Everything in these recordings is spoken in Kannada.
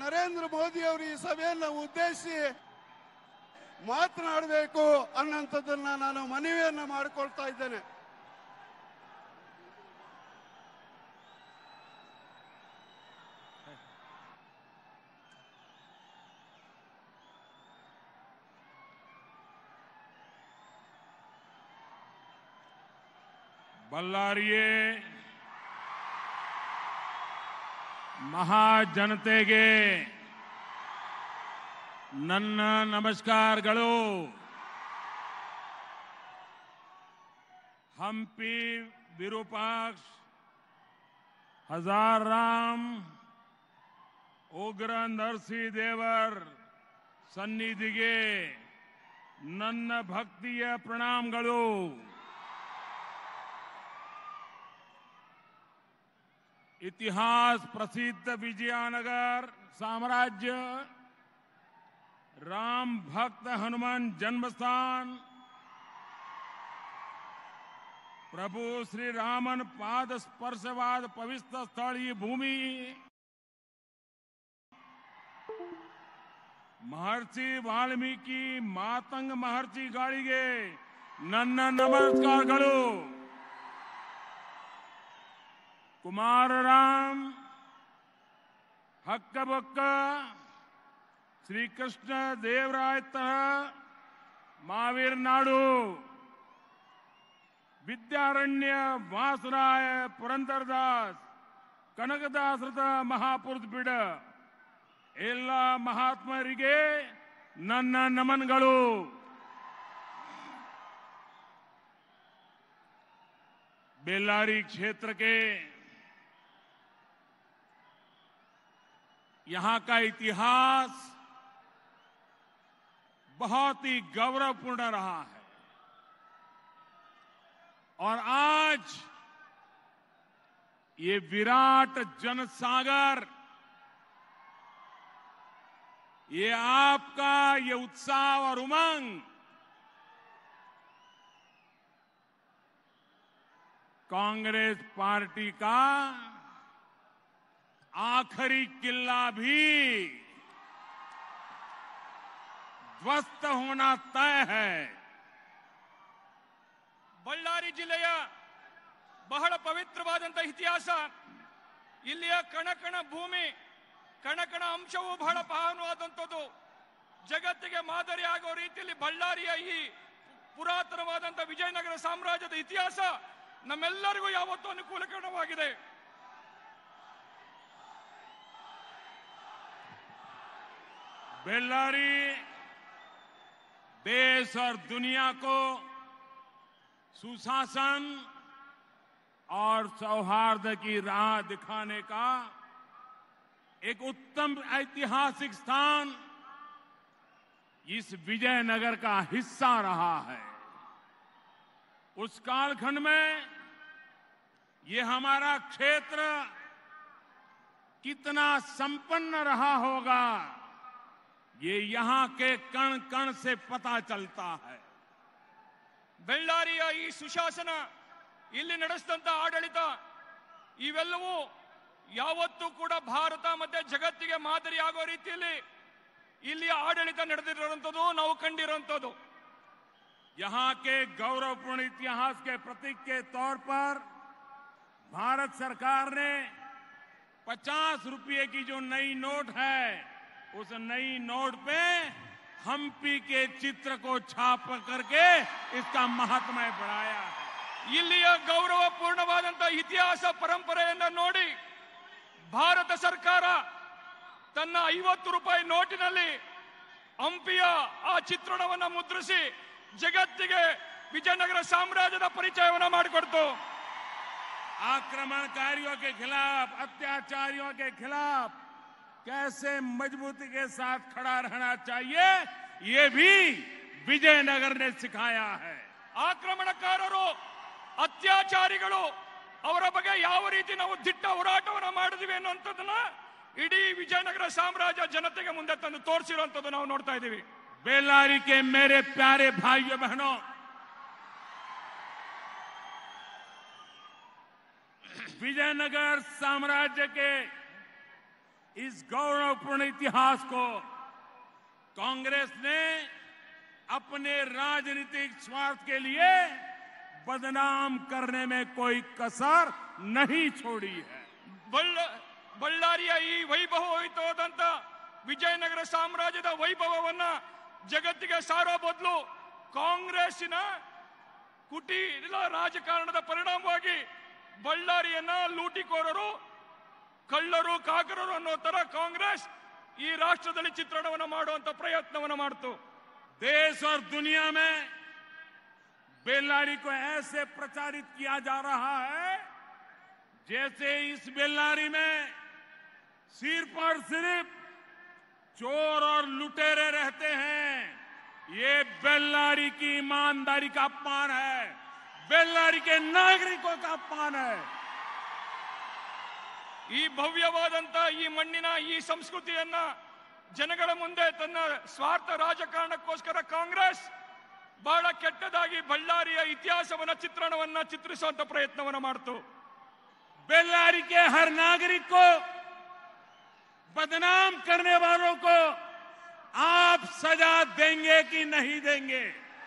ನರೇಂದ್ರ ಮೋದಿ ಅವರು ಈ ಸಭೆಯನ್ನು ಉದ್ದೇಶಿಸಿ ಮಾತನಾಡಬೇಕು ಅನ್ನೋಂಥದ್ದನ್ನ ನಾನು ಮನವಿಯನ್ನ ಮಾಡಿಕೊಳ್ತಾ ಇದ್ದೇನೆ. ಬಳ್ಳಾರಿಯೇ ಮಹಾಜನತೆಗೆ ನನ್ನ ನಮಸ್ಕಾರಗಳು. ಹಂಪಿ ವಿರೂಪಾಕ್ಷ ಹಜಾರಾಮ್ ಉಗ್ರ ನರಸಿಂಹದೇವರ ಸನ್ನಿಧಿಗೆ ನನ್ನ ಭಕ್ತಿಯ ಪ್ರಣಾಮಗಳು. इतिहास प्रसिद्ध विजयनगर साम्राज्य, राम भक्त हनुमान जन्मस्थान, प्रभु श्री रामन पाद स्पर्शवाद पवित्र स्थल ये भूमि, महर्षि वाल्मीकि मातंग महर्षि ಗಾಳಿಗೆ ನನ್ನ ನಮಸ್ಕಾರಗಳು. कुमारराम हक्कबक्क श्री कृष्ण देवराय महावीर नाडु विद्यारण्य वासराय पुरंदरदास कनकदासರದ ಮಹಾಪುರುಷ ಬಿಡ ಎಲ್ಲ ಮಹಾತ್ಮರಿಗೆ ನನ್ನ ನಮನಗಳು. बेल्लारी क्षेत्र के यहां का इतिहास बहुत ही गौरवपूर्ण रहा है और आज ये विराट जनसागर, ये आपका ये उत्साह और उमंग कांग्रेस पार्टी का आखिरी किला भी ध्वस्त होना तय है. ಬಳ್ಳಾರಿ ಜಿಲ್ಲೆಯ ಬಹಳ ಪವಿತ್ರವಾದಂತಹ ಇತಿಹಾಸ, ಇಲ್ಲಿಯ ಕಣಕಣ ಭೂಮಿ, ಕಣಕಣ ಅಂಶವು ಬಹಳ ಪಾವನವಾದಂಥದ್ದು. ಜಗತ್ತಿಗೆ ಮಾದರಿ ಆಗೋ ರೀತಿಯಲ್ಲಿ ಬಳ್ಳಾರಿಯ ಈ ಪುರಾತನವಾದಂತಹ ವಿಜಯನಗರ ಸಾಮ್ರಾಜ್ಯದ ಇತಿಹಾಸ ನಮ್ಮೆಲ್ಲರಿಗೂ ಯಾವತ್ತೂ ಅನುಕೂಲಕರವಾಗಿದೆ. बेल्लारी देश और दुनिया को सुशासन और सौहार्द की राह दिखाने का एक उत्तम ऐतिहासिक स्थान इस विजयनगर का हिस्सा रहा है. उस कालखंड में ये हमारा क्षेत्र कितना संपन्न रहा होगा, ये यहां के कण कण से पता चलता है. ಬೆಳ್ಳಾರಿಯ ಈ ಸುಶಾಸನ, ಇಲ್ಲಿ ನಡೆಸಿದಂತ ಆಡಳಿತ, ಇವೆಲ್ಲವೂ ಯಾವತ್ತೂ ಕೂಡ ಭಾರತ ಮತ್ತೆ ಜಗತ್ತಿಗೆ ಮಾದರಿಯಾಗೋ ರೀತಿಯಲ್ಲಿ ಇಲ್ಲಿ ಆಡಳಿತ ನಡೆದಿರುವಂತದ್ದು ನಾವು ಕಂಡಿರುವಂತದ್ದು. यहां के गौरवपूर्ण इतिहास के प्रतीक के तौर पर भारत सरकार ने 50 रुपये की जो नई नोट है, उस नई नोट पे हम्पी के चित्र को छाप करके इसका महत्व बढ़ाया. ಇಲ್ಲಿಯ ಗೌರವಪೂರ್ಣವಾದಂತಹ ಇತಿಹಾಸ ಪರಂಪರೆಯನ್ನು ನೋಡಿ ಭಾರತ ಸರ್ಕಾರ ತನ್ನ 50 ರೂಪಾಯಿ ನೋಟಿನಲ್ಲಿ ಹಂಪಿಯ ಆ ಚಿತ್ರಣವನ್ನು ಮುದ್ರಿಸಿ ಜಗತ್ತಿಗೆ ವಿಜಯನಗರ ಸಾಮ್ರಾಜ್ಯದ ಪರಿಚಯವನ್ನು ಮಾಡಿಕೊಡ್ತು. आक्रमणकारियों के खिलाफ, अत्याचारियों के खिलाफ कैसे मजबूती के साथ खड़ा रहना चाहिए, ये भी विजयनगर ने सिखाया है. ಆಕ್ರಮಣಕಾರರು, ಅತ್ಯಾಚಾರಿಗಳು ಅವರ ಬಗ್ಗೆ ಯಾವ ರೀತಿ ನಾವು ದಿಟ್ಟ ಹೋರಾಟವನ್ನು ಮಾಡಿದ್ವಿ ಅನ್ನುವಂಥದ್ದನ್ನ ಇಡೀ ವಿಜಯನಗರ ಸಾಮ್ರಾಜ್ಯ ಜನತೆಗೆ ಮುಂದೆ ತಂದು ತೋರಿಸಿರುವಂತದ್ದು ನಾವು ನೋಡ್ತಾ ಇದ್ದೀವಿ. बेल्लारी के मेरे प्यारे भाइयों बहनों, विजयनगर साम्राज्य के इस गौरवपूर्ण इतिहास को कांग्रेस ने अपने राजनीतिक स्वार्थ के लिए बदनाम करने में कोई कसर नहीं छोड़ी है। ಬಳ್ಳಾರಿಯ ಈ ವೈಭವಯುತವಾದಂತ ವಿಜಯನಗರ ಸಾಮ್ರಾಜ್ಯದ ವೈಭವವನ್ನ ಜಗತ್ತಿಗೆ ಸಾರೋ ಬದಲು ಕಾಂಗ್ರೆಸ್ಸಿನ ಕುಟಿಲ ರಾಜಕಾರಣದ ಪರಿಣಾಮವಾಗಿ ಬಳ್ಳಾರಿಯನ್ನ ಲೂಟಿಕೋರರು, ಕಳ್ಳರು, ಕಾಕರರು ಅನ್ನೋ ತರ ಕಾಂಗ್ರೆಸ್ ಈ ರಾಷ್ಟ್ರದಲ್ಲಿ ಚಿತ್ರಣವನ್ನು ಮಾಡುವಂತ ಪ್ರಯತ್ನವನ್ನು ಮಾಡ್ತು। देश और दुनिया में बेल्लारी को ऐसे प्रचारित किया जा रहा है जैसे इस बेल्लारी में सिर्फ और सिर्फ चोर और लुटेरे रहते हैं। ये बेल्लारी की ईमानदारी का अपमान है, बेल्लारी के नागरिकों का अपमान है। ಈ ಭವ್ಯವಾದಂತ ಈ ಮಣ್ಣಿನ ಈ ಸಂಸ್ಕೃತಿಯನ್ನ ಜನಗಳ ಮುಂದೆ ತನ್ನ ಸ್ವಾರ್ಥ ರಾಜಕಾರಣಕ್ಕೋಸ್ಕರ ಕಾಂಗ್ರೆಸ್ ಬಹಳ ಕೆಟ್ಟದಾಗಿ ಬಳ್ಳಾರಿಯ ಇತಿಹಾಸವನ್ನ ಚಿತ್ರಿಸುವಂತ ಪ್ರಯತ್ನವನ್ನ ಮಾಡ್ತು। बेल्लारी के हर नागरिक को बदनाम करने वालों को आप सजा देंगे कि नहीं देंगे?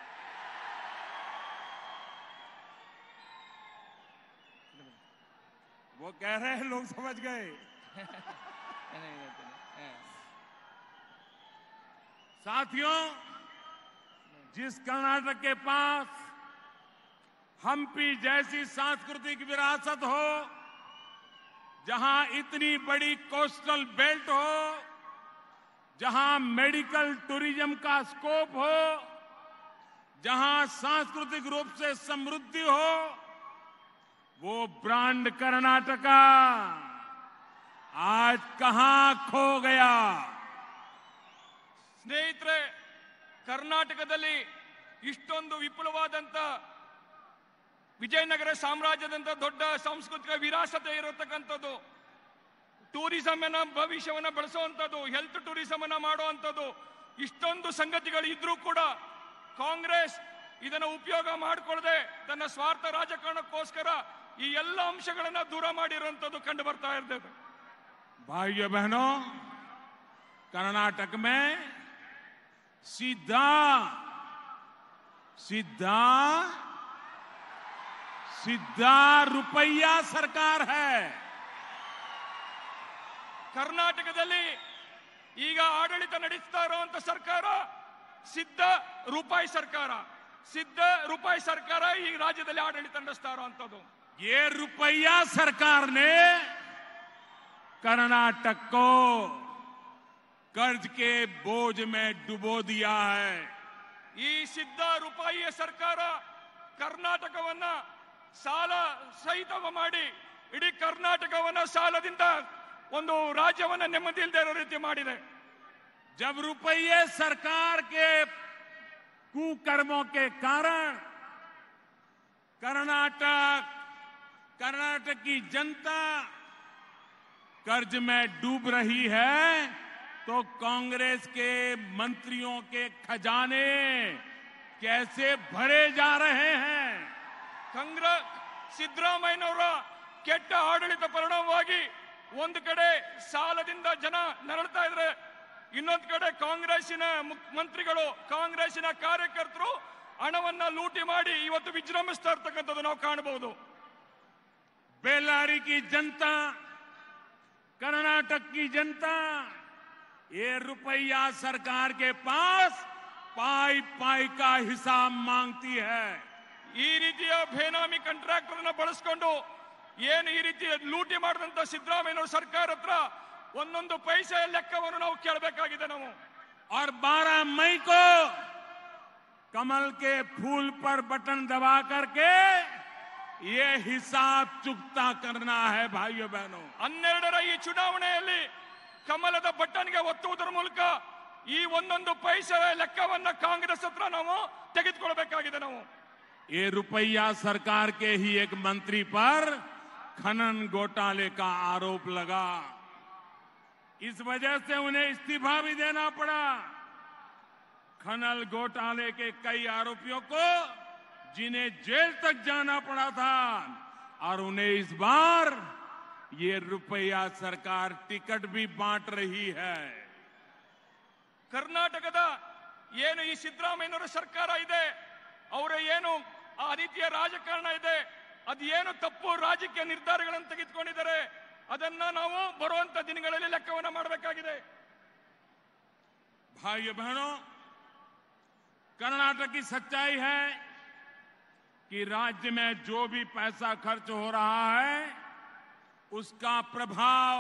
वो कह रहे हैं, लोग समझ गए। साथियों, जिस कर्नाटक के पास हम्पी जैसी सांस्कृतिक विरासत हो, जहां इतनी बड़ी कोस्टल बेल्ट हो, जहां मेडिकल टूरिज्म का स्कोप हो, जहां सांस्कृतिक रूप से समृद्धि हो, वो ब्रांड कर्नाटका आज कहां खो गया? ಸ್ನೇಹಿತರೆ, ಕರ್ನಾಟಕದಲ್ಲಿ ಇಷ್ಟೊಂದು ವಿಪುಲವಾದಂತ ವಿಜಯನಗರ ಸಾಮ್ರಾಜ್ಯದಂತ ದೊಡ್ಡ ಸಾಂಸ್ಕೃತಿಕ ವಿರಾಸತೆ ಇರತಕ್ಕಂಥದ್ದು, ಟೂರಿಸಂ ಅನ್ನ ಭವಿಷ್ಯವನ್ನ ಬೆಳೆಸುವಂಥದ್ದು, ಹೆಲ್ತ್ ಟೂರಿಸಂ ಅನ್ನ ಮಾಡುವಂಥದ್ದು, ಇಷ್ಟೊಂದು ಸಂಗತಿಗಳು ಇದ್ರೂ ಕೂಡ ಕಾಂಗ್ರೆಸ್ ಇದನ್ನ ಉಪಯೋಗ ಮಾಡಿಕೊಳ್ಳದೆ ತನ್ನ ಸ್ವಾರ್ಥ ರಾಜಕಾರಣಕ್ಕೋಸ್ಕರ ಈ ಎಲ್ಲ ಅಂಶಗಳನ್ನ ದೂರ ಮಾಡಿರುವಂಥದ್ದು ಕಂಡು ಬರ್ತಾ ಇರ್ತದೆ। भाइयों बहनों, कर्नाटक में सीधा रुपया सरकार है। ಕರ್ನಾಟಕದಲ್ಲಿ ಈಗ ಆಡಳಿತ ನಡೆಸ್ತಾ ಇರುವಂತ ಸರ್ಕಾರ ಸಿದ್ಧ ರೂಪಾಯಿ ಸರ್ಕಾರ ಈ ರಾಜ್ಯದಲ್ಲಿ ಆಡಳಿತ ನಡೆಸ್ತಾ ಇರುವಂತದ್ದು। ये रुपया सरकार ने कर्नाटक को कर्ज के बोझ में डुबो दिया है। ಈ ಸಿದ್ಧ ರೂಪಾಯಿಯ ಸರ್ಕಾರ ಕರ್ನಾಟಕವನ್ನ ಸಾಲ ಸಹಿತ ಮಾಡಿ ಇಡೀ ಕರ್ನಾಟಕವನ್ನ ಸಾಲದಿಂದ ಒಂದು ರಾಜ್ಯವನ್ನ ನೆಮ್ಮದಿ ಇಲ್ಲದೆ ಇರೋ ರೀತಿ ಮಾಡಿದೆ। जब रुपये सरकार के कुकर्मों के कारण कर्नाटक की जनता कर्ज में डूब रही है, तो कांग्रेस के मंत्रियों के खजाने कैसे भरे जा रहे हैं? ಸಿದ್ದರಾಮಯ್ಯನವರ ಕೆಟ್ಟ ಆಡಳಿತ ಪರಿಣಾಮವಾಗಿ ಒಂದು ಕಡೆ ಸಾಲದಿಂದ ಜನ ನರಳ್ತಾ ಇದ್ರೆ, ಇನ್ನೊಂದು ಕಡೆ ಕಾಂಗ್ರೆಸ್ಸಿನ ಮಂತ್ರಿಗಳು, ಕಾಂಗ್ರೆಸ್ಸಿನ ಕಾರ್ಯಕರ್ತರು ಹಣವನ್ನ ಲೂಟಿ ಮಾಡಿ ಇವತ್ತು ವಿಜೃಂಭಿಸ್ತಾ ಇರ್ತಕ್ಕಂಥದ್ದು ನಾವು ಕಾಣಬಹುದು। बेल्लारी की जनता, कर्नाटक की जनता ये रुपया सरकार के पास पाई पाई का हिसाब मांगती है। ಈ ರೀತಿಯ ಬೇನಾಮಿ ಕಾಂಟ್ರಾಕ್ಟರ್ನ ಬಳಸಿಕೊಂಡು ಏನು ಈ ರೀತಿ ಲೂಟಿ ಮಾಡಿದಂತ ಸಿದ್ದರಾಮಯ್ಯನವರ ಸರ್ಕಾರ ಹತ್ರ ಒಂದೊಂದು ಪೈಸೆ ಲೆಕ್ಕವನ್ನು ನಾವು ಕೇಳಬೇಕಾಗಿದೆ ನಾವು। और 12 मई को कमल के फूल पर बटन दबा करके ये हिसाब चुकता करना है। भाइयों बहनों, 12ರ ಈ ಚುನಾವಣೆಯಲ್ಲಿ ಕಮಲದ ಬಟನ್ಗೆ ಒತ್ತುವುದರ ಮೂಲಕ ಈ ಒಂದೊಂದು ಪೈಸೆ ಲೆಕ್ಕವನ್ನ ಕಾಂಗ್ರೆಸ್ ಹತ್ರ ನಾವು ತೆಗೆದುಕೊಳ್ಳಬೇಕಾಗಿದೆ ನಾವು। ये रुपया सरकार के ही एक मंत्री पर खनन घोटाले का आरोप लगा, इस वजह से उन्हें इस्तीफा भी देना पड़ा। खनन घोटाले के कई आरोपियों को जिन्हें जेल तक जाना पड़ा था, और उन्हें इस बार ये रुपया सरकार टिकट भी बांट रही है। ಕರ್ನಾಟಕದ ಏನು ಈ ಸಿದ್ದರಾಮಯ್ಯನವರ ಸರ್ಕಾರ ಇದೆ, ಅವರ ಏನು ಆ ರೀತಿಯ ರಾಜಕಾರಣ ಇದೆ, ಅದು ಏನು ತಪ್ಪು ರಾಜಕೀಯ ನಿರ್ಧಾರಗಳನ್ನು ತೆಗೆದುಕೊಂಡಿದ್ದಾರೆ, ಅದನ್ನ ನಾವು ಬರುವಂತ ದಿನಗಳಲ್ಲಿ ಲೆಕ್ಕವನ್ನು ಮಾಡಬೇಕಾಗಿದೆ। भाइयों बहनों, कर्नाटक की सच्चाई है कि राज्य में जो भी पैसा खर्च हो रहा है उसका प्रभाव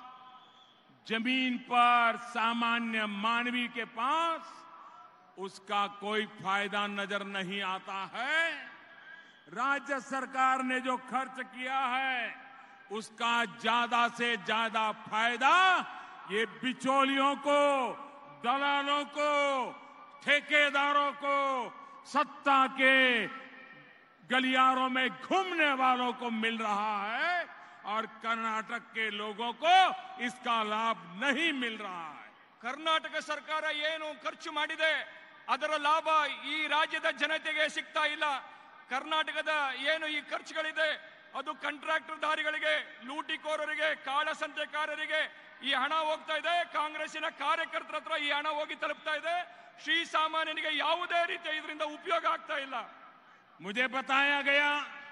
जमीन पर सामान्य मानवी के पास उसका कोई फायदा नजर नहीं आता है। राज्य सरकार ने जो खर्च किया है उसका ज्यादा से ज्यादा फायदा ये बिचौलियों को, दलालों को, ठेकेदारों को, सत्ता के गलियारों में घूमने वालों को मिल रहा है और कर्नाटक के लोगों को इसका लाभ नहीं मिल रहा है। ಕರ್ನಾಟಕ ಸರ್ಕಾರ ಏನು ಖರ್ಚು ಮಾಡಿದೆ ಅದರ ಲಾಭ ಈ ರಾಜ್ಯದ ಜನತೆಗೆ ಸಿಗ್ತಾ ಇಲ್ಲ। ಕರ್ನಾಟಕದ ಏನು ಈ ಖರ್ಚುಗಳಿದೆ ಅದು ಕಾಂಟ್ರಾಕ್ಟರ್ ದಾರಿಗಳಿಗೆ, ಲೂಟಿಕೋರರಿಗೆ, ಕಾಳಸಂತೆಕಾರರಿಗೆ ಈ ಹಣ ಹೋಗ್ತಾ ಇದೆ। ಕಾಂಗ್ರೆಸ್ಸಿನ ಕಾರ್ಯಕರ್ತರ ಹತ್ರ ಈ ಹಣ ಹೋಗಿ ತಲುಪ್ತಾ ಇದೆ। ಶ್ರೀ ಸಾಮಾನ್ಯನಿಗೆ ಯಾವುದೇ ರೀತಿಯ ಇದರಿಂದ ಉಪಯೋಗ ಆಗ್ತಾ ಇಲ್ಲ। मुझे बताया गया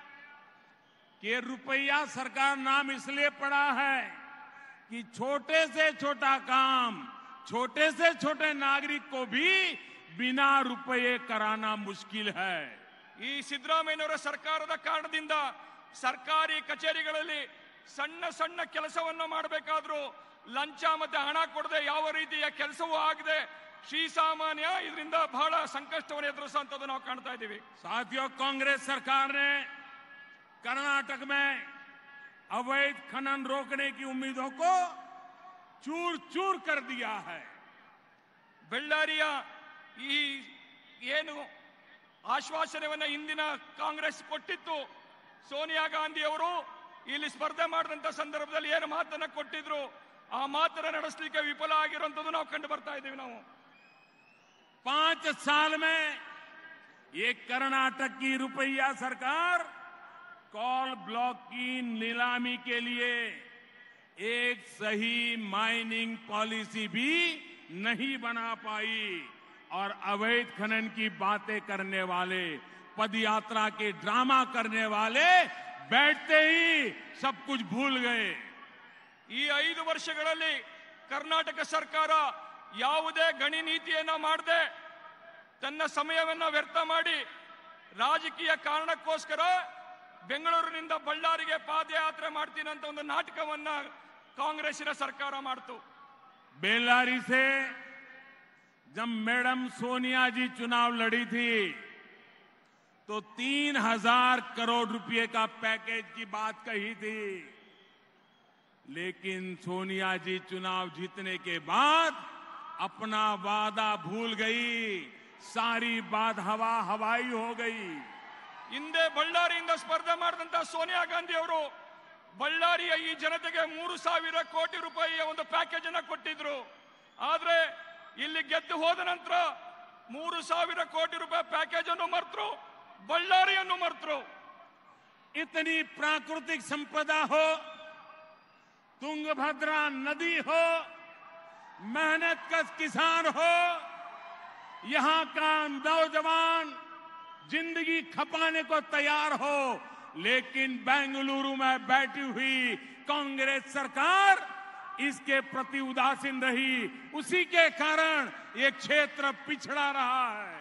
कि रुपया सरकार नाम इसलिए पड़ा है कि छोटे से छोटा काम, छोटे से छोटे नागरिक को भी बिना रुपये कराना मुश्किल है। ಈ ಸಿದ್ದರಾಮಯ್ಯನವರ ಸರ್ಕಾರದ ಕಾರಣದಿಂದ ಸರ್ಕಾರಿ ಕಚೇರಿಗಳಲ್ಲಿ ಸಣ್ಣ ಸಣ್ಣ ಕೆಲಸವನ್ನ ಮಾಡಬೇಕಾದ್ರೂ ಲಂಚ ಮತ್ತೆ ಹಣ ಕೊಡದೆ ಯಾವ ರೀತಿಯ ಕೆಲಸವೂ ಆಗದೆ ಶ್ರೀ ಸಾಮಾನ್ಯ ಇದರಿಂದ ಬಹಳ ಸಂಕಷ್ಟವನ್ನು ಎದುರಿಸುವಂತದ್ದು ನಾವು ಕಾಣ್ತಾ ಇದ್ದೀವಿ। साथियों, कांग्रेस सरकार ने कर्नाटक में अवैध खनन रोकने की उम्मीदों को चूर चूर कर दिया है। ಬೆಳ್ಳಾರಿಯ ಈ ಏನು ಆಶ್ವಾಸನೆಯನ್ನ ಇಂದಿನ ಕಾಂಗ್ರೆಸ್ ಕೊಟ್ಟಿತ್ತು, ಸೋನಿಯಾ ಗಾಂಧಿ ಅವರು ಇಲ್ಲಿ ಸ್ಪರ್ಧೆ ಮಾಡಿದಂತ ಸಂದರ್ಭದಲ್ಲಿ ಏನು ಮಾತನ್ನ ಕೊಟ್ಟಿದ್ರು ಆ ಮಾತನ್ನ ನಡೆಸಲಿಕ್ಕೆ ವಿಫಲ ಆಗಿರುವಂತದ್ದು ನಾವು ಕಂಡು ಬರ್ತಾ ಇದ್ದೀವಿ। ನಾವು 5 साल में ये कर्नाटक की रुपया सरकार कोल ब्लॉक की नीलामी के लिए एक सही माइनिंग पॉलिसी भी नहीं बना पाई और अवैध खनन की बातें करने वाले, पदयात्रा के ड्रामा करने वाले बैठते ही सब कुछ भूल गए। ಈ 5 ವರ್ಷಗಳಲ್ಲಿ ಕರ್ನಾಟಕ ಸರ್ಕಾರ ಯಾವುದೇ ಗಣಿ ನೀತಿಯನ್ನ ಮಾಡದೆ ತನ್ನ ಸಮಯವನ್ನ ವ್ಯರ್ಥ ಮಾಡಿ ರಾಜಕೀಯ ಕಾರಣಕ್ಕೋಸ್ಕರ ಬೆಂಗಳೂರಿನಿಂದ ಬಳ್ಳಾರಿಗೆ ಪಾದಯಾತ್ರೆ ಮಾಡ್ತೀನಿ ಅಂತ ಒಂದು ನಾಟಕವನ್ನ ಕಾಂಗ್ರೆಸ್ಸಿನ ಸರ್ಕಾರ ಮಾಡಿತು। बेल्लारी से जब मैडम सोनिया जी चुनाव लड़ी थी तो 3000 करोड़ रुपए का पैकेज की बात कही थी, लेकिन सोनिया जी चुनाव जीतने के बाद अपना वादा भूल गई। सारी बात हवा हवाई हो गई। ಹಿಂದೆ ಬಳ್ಳಾರಿಯಿಂದ ಸ್ಪರ್ಧೆ ಮಾಡಿದಂತ ಸೋನಿಯಾ ಗಾಂಧಿ ಅವರು ಬಳ್ಳಾರಿಯ ಈ ಜನತೆಗೆ 3000 ಕೋಟಿ ರೂಪಾಯಿಯ ಒಂದು ಪ್ಯಾಕೇಜ್ ಅನ್ನ ಕೊಟ್ಟಿದ್ರು। ಆದ್ರೆ ಇಲ್ಲಿ ಗೆದ್ದು ಹೋದ ನಂತರ 3000 ಕೋಟಿ ರೂಪಾಯಿ ಪ್ಯಾಕೇಜ್ ಅನ್ನು ಮರ್ತರು, ಬಳ್ಳಾರಿಯನ್ನು ಮರ್ತರು। इतनी प्राकृतिक संपदा हो, तुंगभद्रा नदी हो, मेहनत कश किसान हो, यहां का नौजवान जिंदगी खपाने को तैयार हो, लेकिन बेंगलुरु में बैठी हुई कांग्रेस सरकार इसके प्रति उदासीन रही। उसी के कारण ये क्षेत्र पिछड़ा रहा है।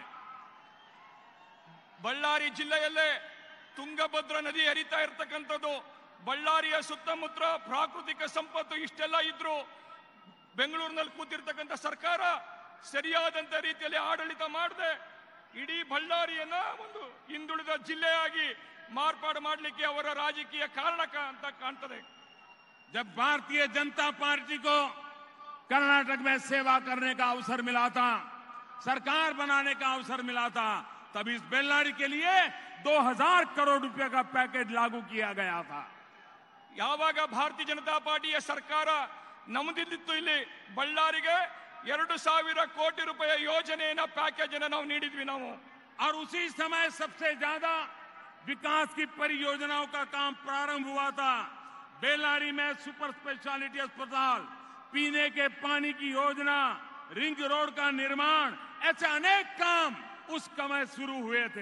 ಬಳ್ಳಾರಿ ಜಿಲ್ಲೆಯಲ್ಲೇ ತುಂಗಭದ್ರಾ ನದಿ ಹರಿತಾ ಇರತಕ್ಕಂಥದ್ದು, ಬಳ್ಳಾರಿಯ ಸುತ್ತಮುತ್ತ ಪ್ರಾಕೃತಿಕ ಸಂಪತ್ತು ಇಷ್ಟೆಲ್ಲ ಇದ್ರು ಬೆಂಗಳೂರಿನಲ್ಲಿ ಕೂತಿರ್ತಕ್ಕಂಥ ಸರ್ಕಾರ ಸರಿಯಾದಂತ ರೀತಿಯಲ್ಲಿ ಆಡಳಿತ ಮಾಡದೆ ಇಡೀ ಬಳ್ಳಾರಿಯನ್ನ ಒಂದು ಹಿಂದುಳಿದ ಜಿಲ್ಲೆಯಾಗಿ ಮಾರ್ಪಾಡು ಮಾಡಲಿಕ್ಕೆ ಅವರ ರಾಜಕೀಯ ಕಾರಣ ಅಂತ ಕಾಣ್ತದೆ। जब भारतीय जनता पार्टी को कर्नाटक में सेवा करने का अवसर मिला था, सरकार बनाने का अवसर मिला था, तब इस बेल्लारी के लिए 2000 करोड़ रुपए का पैकेज लागू किया गया था। ಯಾವಾಗ ಭಾರತೀಯ ಜನತಾ ಪಾರ್ಟಿಯ ಸರ್ಕಾರ ನಮ್ಮದಿತ್ತು ಇಲ್ಲಿ ಬಳ್ಳಾರಿಗೆ 2000 ಕೋಟಿ ರೂಪಾಯಿ ಯೋಜನೆಯನ್ನ पैकेज ಅನ್ನು ನಾವು ನೀಡಿದ್ವಿ ನಾವು। और उसी समय सबसे ज्यादा विकास की परियोजनाओं का काम प्रारंभ हुआ था। बेल्लारी में सुपर स्पेशलिटी अस्पताल, पीने के पानी की योजना, रिंग रोड का निर्माण, ऐसे अनेक काम उस समय शुरू हुए थे।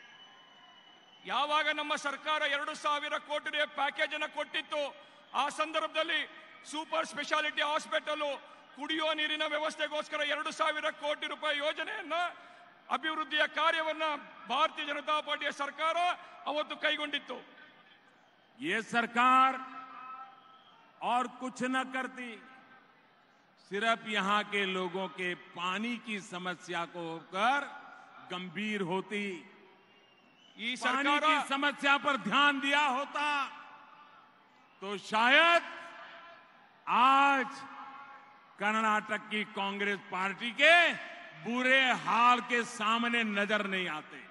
ಯಾವಾಗ ನಮ್ಮ ಸರ್ಕಾರ 2,000 ಕೋಟಿ ಪ್ಯಾಕೇಜ್ ಅನ್ನು ಕೊಟ್ಟಿತ್ತು, ಆ ಸಂದರ್ಭದಲ್ಲಿ ಸೂಪರ್ ಸ್ಪೆಷಾಲಿಟಿ ಹಾಸ್ಪಿಟಲ್ ಕುಡಿಯೋ ನೀರಿನ ವ್ಯವಸ್ಥೆಗೋಸ್ಕರ 2,000 ಕೋಟಿ ರೂಪಾಯಿ ಯೋಜನೆಯನ್ನ ಅಭಿವೃದ್ಧಿಯ ಕಾರ್ಯವನ್ನ ಭಾರತೀಯ ಜನತಾ ಪಾರ್ಟಿಯ ಸರ್ಕಾರ ಅವತ್ತು ಕೈಗೊಂಡಿತ್ತು। ये सरकार और कुछ न करती, सिर्फ यहां के लोगों के पानी की समस्या को होकर गंभीर होती, ಈ पानी ಸರ್ಕಾರ की समस्या पर ध्यान दिया होता तो शायद आज कर्नाटक की कांग्रेस पार्टी के बुरे हाल के सामने नजर नहीं आते।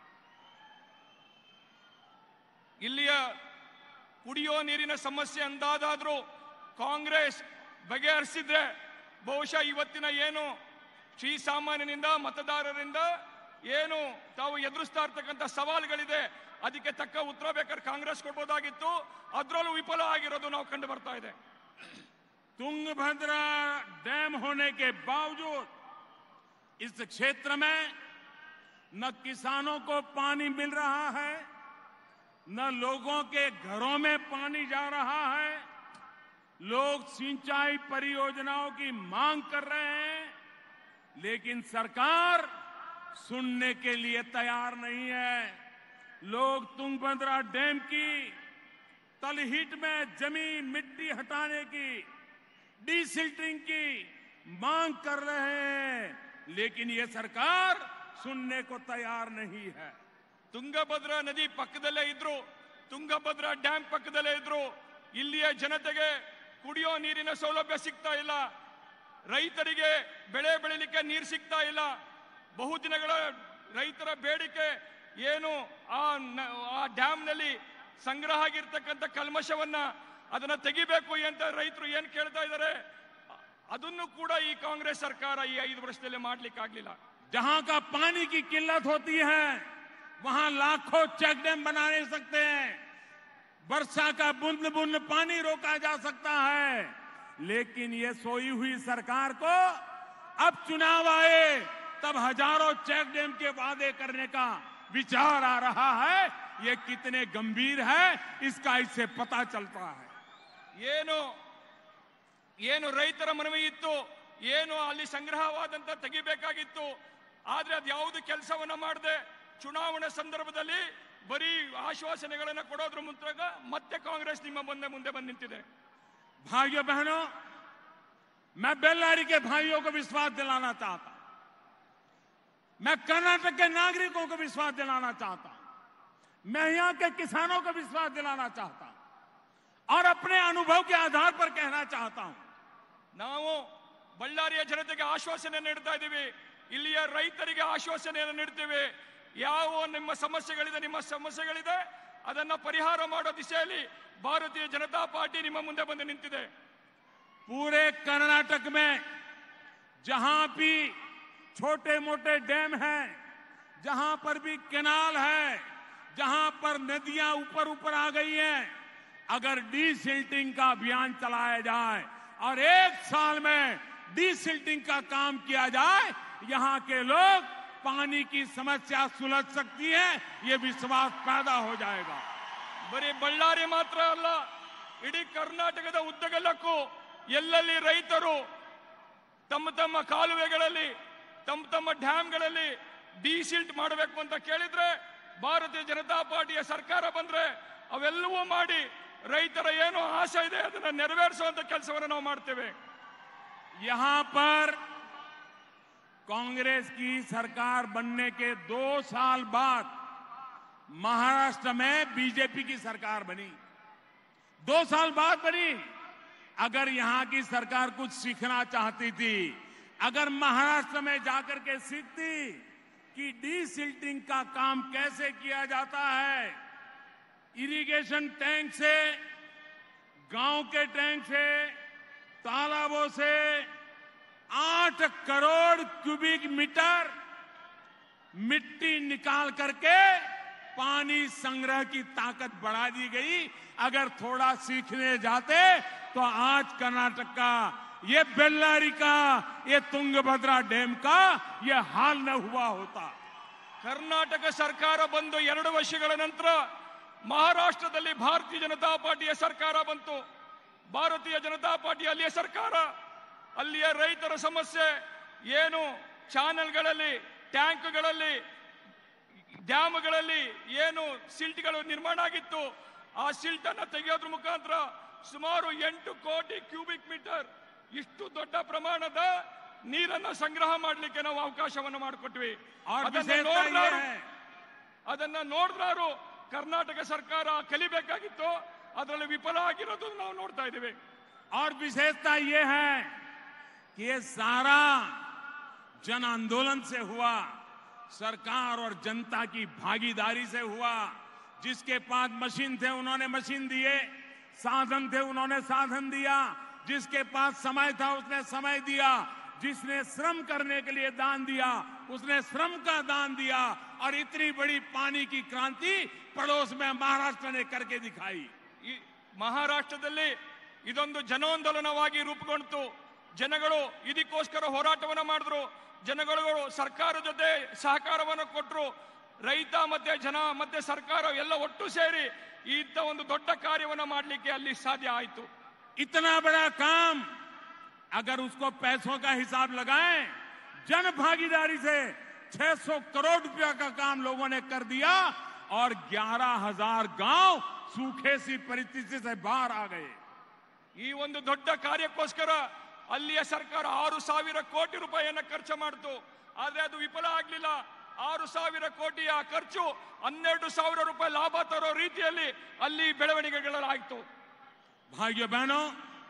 ಇಲ್ಲಿಯ ಕುಡಿಯೋ ನೀರಿನ ಸಮಸ್ಯೆ ಅಂದಾದಾದ್ರೂ ಕಾಂಗ್ರೆಸ್ ಬಗೆಹರಿಸಿದ್ರೆ ಬಹುಶಃ ಇವತ್ತಿನ ಏನು ಶ್ರೀಸಾಮಾನ್ಯನಿಂದ ಮತದಾರರಿಂದ ಏನು ತಾವು ಎದುರಿಸ್ತಾ ಇರ್ತಕ್ಕಂಥ ಸವಾಲುಗಳಿದೆ ಅದಕ್ಕೆ ತಕ್ಕ ಉತ್ತರ ಬೇಕಾದ್ರೆ ಕಾಂಗ್ರೆಸ್ ಕೊಡಬಹುದಾಗಿತ್ತು, ಅದರಲ್ಲೂ ವಿಫಲ ಆಗಿರೋದು ನಾವು ಕಂಡು ಬರ್ತಾ ಇದೆ। तुंगभद्रा डैम होने के बावजूद इस क्षेत्र में न किसानों को पानी मिल रहा है, न लोगों के घरों में पानी जा रहा है। लोग सिंचाई परियोजनाओं की मांग कर रहे हैं, लेकिन सरकार सुनने के लिए तैयार नहीं है। लोग तुंगभद्रा डैम की तलहिट में जमीन मिट्टी हटाने की, डीसिल्टिंग की मांग कर रहे हैं, लेकिन ये सरकार सुनने को तैयार नहीं है। ತುಂಗಭದ್ರಾ ನದಿ ಪಕ್ಕದಲ್ಲೇ ಇದ್ರು, ತುಂಗಭದ್ರಾ ಡ್ಯಾಂ ಪಕ್ಕದಲ್ಲೇ ಇದ್ರು, ಇಲ್ಲಿಯ ಜನತೆಗೆ ಕುಡಿಯೋ ನೀರಿನ ಸೌಲಭ್ಯ ಸಿಗ್ತಾ ಇಲ್ಲ, ರೈತರಿಗೆ ಬೆಳೆ ಬೆಳಿಲಿಕ್ಕೆ ನೀರು ಸಿಗ್ತಾ ಇಲ್ಲ। ಬಹುದಿನಗಳ ರೈತರ ಬೇಡಿಕೆ ಏನು ಆ ಡ್ಯಾಮ್ನಲ್ಲಿ ಸಂಗ್ರಹ ಆಗಿರ್ತಕ್ಕಂಥ ಕಲ್ಮಶವನ್ನ ಅದನ್ನ ತೆಗಿಬೇಕು ಅಂತ ರೈತರು ಏನ್ ಕೇಳ್ತಾ ಇದ್ದಾರೆ, ಅದನ್ನು ಕೂಡ ಈ ಕಾಂಗ್ರೆಸ್ ಸರ್ಕಾರ ಈ 5 ವರ್ಷದಲ್ಲಿ ಮಾಡ್ಲಿಕ್ಕೆ ಆಗ್ಲಿಲ್ಲ। जहां का पानी की किल्लत होती है वहां लाखों चेक डैम बना नहीं सकते हैं, वर्षा का बूंद बूंद पानी रोका जा सकता है, लेकिन ये सोई हुई सरकार को अब चुनाव आए तब हजारों चेक डैम के वादे करने का विचार आ रहा है। ये कितने गंभीर है इसका इससे पता चलता है। ಏನು ರೈತರ ಮನವಿ ಇತ್ತು, ಏನು ಅಲ್ಲಿ ಸಂಗ್ರಹವಾದಂತ ತೆಗಿಬೇಕಾಗಿತ್ತು, ಆದ್ರೆ ಅದು ಯಾವುದು ಕೆಲಸವನ್ನ ಮಾಡದೆ ಚುನಾವಣೆ ಸಂದರ್ಭದಲ್ಲಿ ಬರೀ ಆಶ್ವಾಸನೆಗಳನ್ನು ಕೊಡೋದ್ರ ಮೂಲಕ ಮತ್ತೆ ಕಾಂಗ್ರೆಸ್ ನಿಮ್ಮ ಮುಂದೆ ಬಂದು ನಿಂತಿದೆ। भाइयों बहनों, मैं बेल्लारी के भाइयों को विश्वास दिलाना चाहता हूं, मैं कर्नाटक के नागरिकों को विश्वास दिलाना चाहता हूं, मैं यहां के किसानों को विश्वास दिलाना चाहता हूं और अपने अनुभव के आधार पर कहना चाहता हूं। ನಾವು ಬಳ್ಳಾರಿಯ ಜನತೆಗೆ ಆಶ್ವಾಸನೆ ನೀಡ್ತಾ ಇದ್ದೀವಿ, ಇಲ್ಲಿಯ ರೈತರಿಗೆ ಆಶ್ವಾಸನೆಯನ್ನು ನೀಡ್ತೀವಿ। ಯಾವ ನಿಮ್ಮ ಸಮಸ್ಯೆಗಳಿದೆ ಅದನ್ನ ಪರಿಹಾರ ಮಾಡೋ ದಿಶೆಯಲ್ಲಿ ಭಾರತೀಯ ಜನತಾ ಪಾರ್ಟಿ ನಿಮ್ಮ ಮುಂದೆ ಬಂದು ನಿಂತಿದೆ। पूरे कर्नाटक में जहां भी छोटे मोटे डैम हैं, जहां पर भी कैनाल है, जहां पर नदियां ऊपर आ गई हैं, अगर डीसिल्टिंग का अभियान चलाया जाए और 1 साल में डीसिल्टिंग का काम किया जाए, यहां के लोग पानी की समस्या सुलझ सकती है, ये विश्वास पैदा हो जाएगा। ಬರೀ ಬಳ್ಳಾರಿ ಮಾತ್ರ ಅಲ್ಲ, ಇಡೀ ಕರ್ನಾಟಕದ ಉದ್ದಗಲಕ್ಕೂ ಎಲ್ಲೆಲ್ಲಿ ರೈತರು ತಮ್ಮ ಕಾಲುವೆಗಳಲ್ಲಿ ತಮ್ಮ ಡ್ಯಾಮ್ಗಳಲ್ಲಿ ಡೀಸಿಲ್ಟ್ ಮಾಡಬೇಕು ಅಂತ ಕೇಳಿದ್ರೆ ಭಾರತೀಯ ಜನತಾ ಪಾರ್ಟಿಯ ಸರ್ಕಾರ ಬಂದ್ರೆ ಅವೆಲ್ಲವೂ ಮಾಡಿ ರೈತರ ಏನು ಆಸೆ ಇದೆ ಅದನ್ನ ನೆರವೇರಿಸುವಂತ ಕೆಲಸವನ್ನು ನಾವು ಮಾಡ್ತೇವೆ। यहां पर कांग्रेस की सरकार बनने के 2 साल बाद महाराष्ट्र में बीजेपी की सरकार बनी, 2 साल बाद बनी। अगर यहां की सरकार कुछ सीखना चाहती थी, अगर महाराष्ट्र में जाकर के सीखती कि डीसिल्टिंग का काम कैसे किया जाता है, इरिगेशन टैंक से, गांव के टैंक से, तालाबों से 8 करोड़ क्यूबिक मीटर मिट्टी निकाल करके पानी संग्रह की ताकत बढ़ा दी गई। अगर थोड़ा सीखने जाते तो आज कर्नाटक का ये बेल्लारी का ये तुंगभद्रा डैम का ये हाल न हुआ होता। ಕರ್ನಾಟಕ ಸರ್ಕಾರ ಬಂದು 2 ವರ್ಷಗಳ ನಂತರ ಮಹಾರಾಷ್ಟ್ರದಲ್ಲಿ ಭಾರತೀಯ ಜನತಾ ಪಾರ್ಟಿಯ ಸರ್ಕಾರ ಬಂತು. ಭಾರತೀಯ ಜನತಾ ಪಾರ್ಟಿ ಅಲ್ಲಿಯ ಸರ್ಕಾರ, ಅಲ್ಲಿಯ ರೈತರ ಸಮಸ್ಯೆ ಏನು, ಚಾನೆಲ್ಗಳಲ್ಲಿ, ಟ್ಯಾಂಕ್ಗಳಲ್ಲಿ, ಡ್ಯಾಮ್ಗಳಲ್ಲಿ ಏನು ಸಿಲ್ಟ್ಗಳು ನಿರ್ಮಾಣ ಆಗಿತ್ತು, ಆ ಸಿಲ್ಟ್ ಅನ್ನು ತೆಗೆಯೋದ್ರ ಮುಖಾಂತರ ಸುಮಾರು 8 ಕೋಟಿ ಕ್ಯೂಬಿಕ್ ಮೀಟರ್ ಇಷ್ಟು ದೊಡ್ಡ ಪ್ರಮಾಣದ ನೀರನ್ನು ಸಂಗ್ರಹ ಮಾಡಲಿಕ್ಕೆ ನಾವು ಅವಕಾಶವನ್ನು ಮಾಡಿಕೊಟ್ವಿ. ಅದನ್ನ ನೋಡಿದ್ರು ಕರ್ನಾಟಕ ಸರ್ಕಾರ ಕಲಿಬೇಕಾಗಿತ್ತು, ಅದರಲ್ಲಿ ವಿಫಲ ಆಗಿರೋದು ನಾವು ನೋಡ್ತಾ ಇದ್ದೀವಿ. और विशेषता ये है कि ये सारा जन आंदोलन से हुआ, सरकार और जनता की भागीदारी से हुआ. जिसके पास मशीन थे उन्होंने मशीन दिए, साधन थे उन्होंने साधन दिया, जिसके पास समय था उसने समय दिया, जिसने श्रम करने के लिए दान दिया उसने श्रम का दान दिया. और इतनी बड़ी पानी की क्रांति पड़ोस में महाराष्ट्र ने करके दिखाई. ಈ ಮಹಾರಾಷ್ಟ್ರದಲ್ಲಿ ಇದೊಂದು ಜನಾಂದೋಲನವಾಗಿ ರೂಪುಗೊಂಡಿತು. ಜನಗಳು ಇದಕ್ಕೋಸ್ಕರ ಹೋರಾಟವನ್ನು ಮಾಡಿದ್ರು. ಜನಗಳು ಸರ್ಕಾರ ಜೊತೆ ಸಹಕಾರವನ್ನು ಕೊಟ್ಟರು. ರೈತ ಮತ್ತೆ ಜನ ಮತ್ತೆ ಸರ್ಕಾರ ಎಲ್ಲ ಒಟ್ಟು ಸೇರಿ ಇಂಥ ಒಂದು ದೊಡ್ಡ ಕಾರ್ಯವನ್ನು ಮಾಡಲಿಕ್ಕೆ ಅಲ್ಲಿ ಸಾಧ್ಯ ಆಯಿತು. इतना बड़ा काम अगर उसको पैसों का हिसाब लगाएं, जन भागीदारी से 600 करोड़ रुपया का काम लोगों ने कर दिया और 11,000 गांव सूखे सी परिस्थिति से बाहर आ गए. ಈ ಒಂದು ದೊಡ್ಡ ಕಾರ್ಯಕ್ಕೋಸ್ಕರ ಅಲ್ಲಿಯ ಸರ್ಕಾರ 6,000 ಕೋಟಿ ರೂಪಾಯಿಯನ್ನು ಖರ್ಚು ಮಾಡಿತು. ಆದ್ರೆ ಅದು ವಿಫಲ ಆಗಲಿಲ್ಲ. 6,000 ಕೋಟಿಯ ಖರ್ಚು 12,000 ರೂಪಾಯಿ ಲಾಭ ತರೋ ರೀತಿಯಲ್ಲಿ ಅಲ್ಲಿ ಬೆಳವಣಿಗೆಗಳಾಯಿತು. भाइयों बहनों,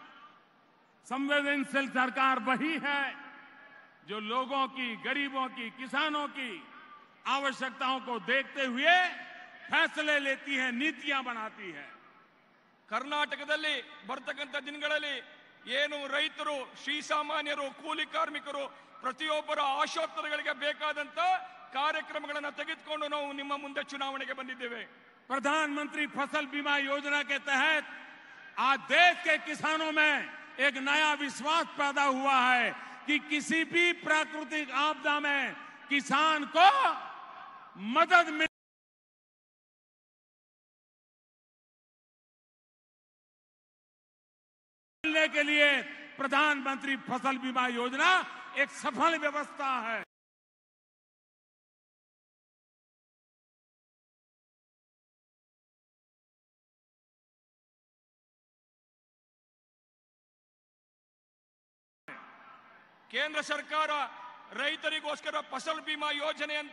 संवेदनशील सरकार वही है जो लोगों की, गरीबों की, किसानों की आवश्यकताओं को देखते हुए फैसले लेती है, नीतियां बनाती है. ಕರ್ನಾಟಕದಲ್ಲಿ ಬರ್ತಕ್ಕಂಥ ದಿನಗಳಲ್ಲಿ ಏನು ರೈತರು, ಶ್ರೀಸಾಮಾನ್ಯರು, ಕೂಲಿ ಕಾರ್ಮಿಕರು ಪ್ರತಿಯೊಬ್ಬರ ಆಶೋತ್ತರಗಳಿಗೆ ಬೇಕಾದಂತ ಕಾರ್ಯಕ್ರಮಗಳನ್ನು ತೆಗೆದುಕೊಂಡು ನಾವು ನಿಮ್ಮ ಮುಂದೆ ಚುನಾವಣೆಗೆ ಬಂದಿದ್ದೇವೆ. प्रधानमंत्री फसल बीमा योजना के तहत आज देश के किसानों में एक नया विश्वास पैदा हुआ है कि किसी भी प्राकृतिक आपदा में किसान को मदद मिलने के लिए प्रधानमंत्री फसल बीमा योजना एक सफल व्यवस्था है. ಕೇಂದ್ರ ಸರ್ಕಾರ ರೈತರಿಗೋಸ್ಕರ ಫಸಲ್ ಬಿಮಾ ಯೋಜನೆ ಅಂತ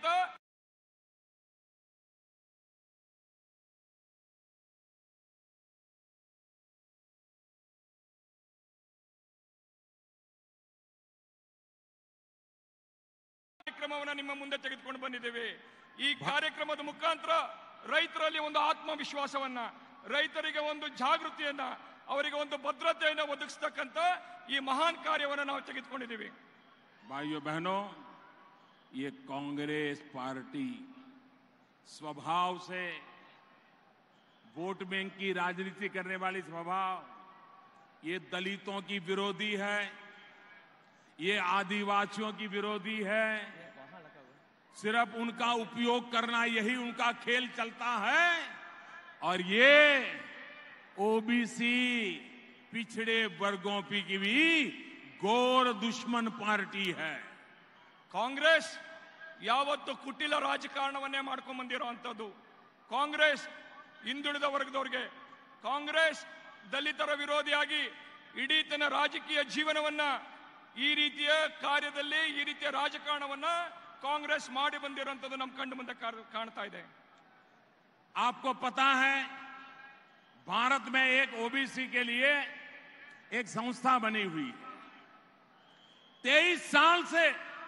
ಕಾರ್ಯಕ್ರಮವನ್ನು ನಿಮ್ಮ ಮುಂದೆ ತೆಗೆದುಕೊಂಡು ಬಂದಿದ್ದೇವೆ. ಈ ಕಾರ್ಯಕ್ರಮದ ಮುಖಾಂತರ ರೈತರಲ್ಲಿ ಒಂದು ಆತ್ಮವಿಶ್ವಾಸವನ್ನ, ರೈತರಿಗೆ ಒಂದು ಜಾಗೃತಿಯನ್ನ, ಅವರಿಗೆ ಒಂದು ಭದ್ರತೆಯನ್ನು ಒದಗಿಸತಕ್ಕಂತ ಈ ಮಹಾನ್ ಕಾರ್ಯವನ್ನು ನಾವು ತೆಗೆದುಕೊಂಡಿದ್ದೀವಿ. भाइयों बहनों, ये कांग्रेस पार्टी स्वभाव से वोट बैंक की राजनीति करने वाली स्वभाव, ये दलितों की विरोधी है, ये आदिवासियों की विरोधी है. सिर्फ उनका उपयोग करना यही उनका खेल चलता है. और ये ओबीसी पिछड़े वर्गों की भी घोर दुश्मन पार्टी है. ಕಾಂಗ್ರೆಸ್ ಯಾವತ್ತು ಕುಟಿಲ ರಾಜಕಾರಣವನ್ನೇ ಮಾಡ್ಕೊಂಡು ಬಂದಿರುವಂತದ್ದು. ಕಾಂಗ್ರೆಸ್ ಹಿಂದುಳಿದ ವರ್ಗದವರಿಗೆ, ಕಾಂಗ್ರೆಸ್ ದಲಿತರ ವಿರೋಧಿಯಾಗಿ ಇಡೀ ತನ್ನ ರಾಜಕೀಯ ಜೀವನವನ್ನ ಈ ರೀತಿಯ ಕಾರ್ಯದಲ್ಲಿ, ಈ ರೀತಿಯ ರಾಜಕಾರಣವನ್ನ ಕಾಂಗ್ರೆಸ್ ಮಾಡಿ ಬಂದಿರುವಂತದ್ದು ನಮ್ಮ ಕಣ್ಣು ಮುಂದೆ ಕಾಣ್ತಾ ಇದೆ. आपको पता है भारत में एक ओबीसी के लिए एक संस्था बनी हुई है. 23 साल से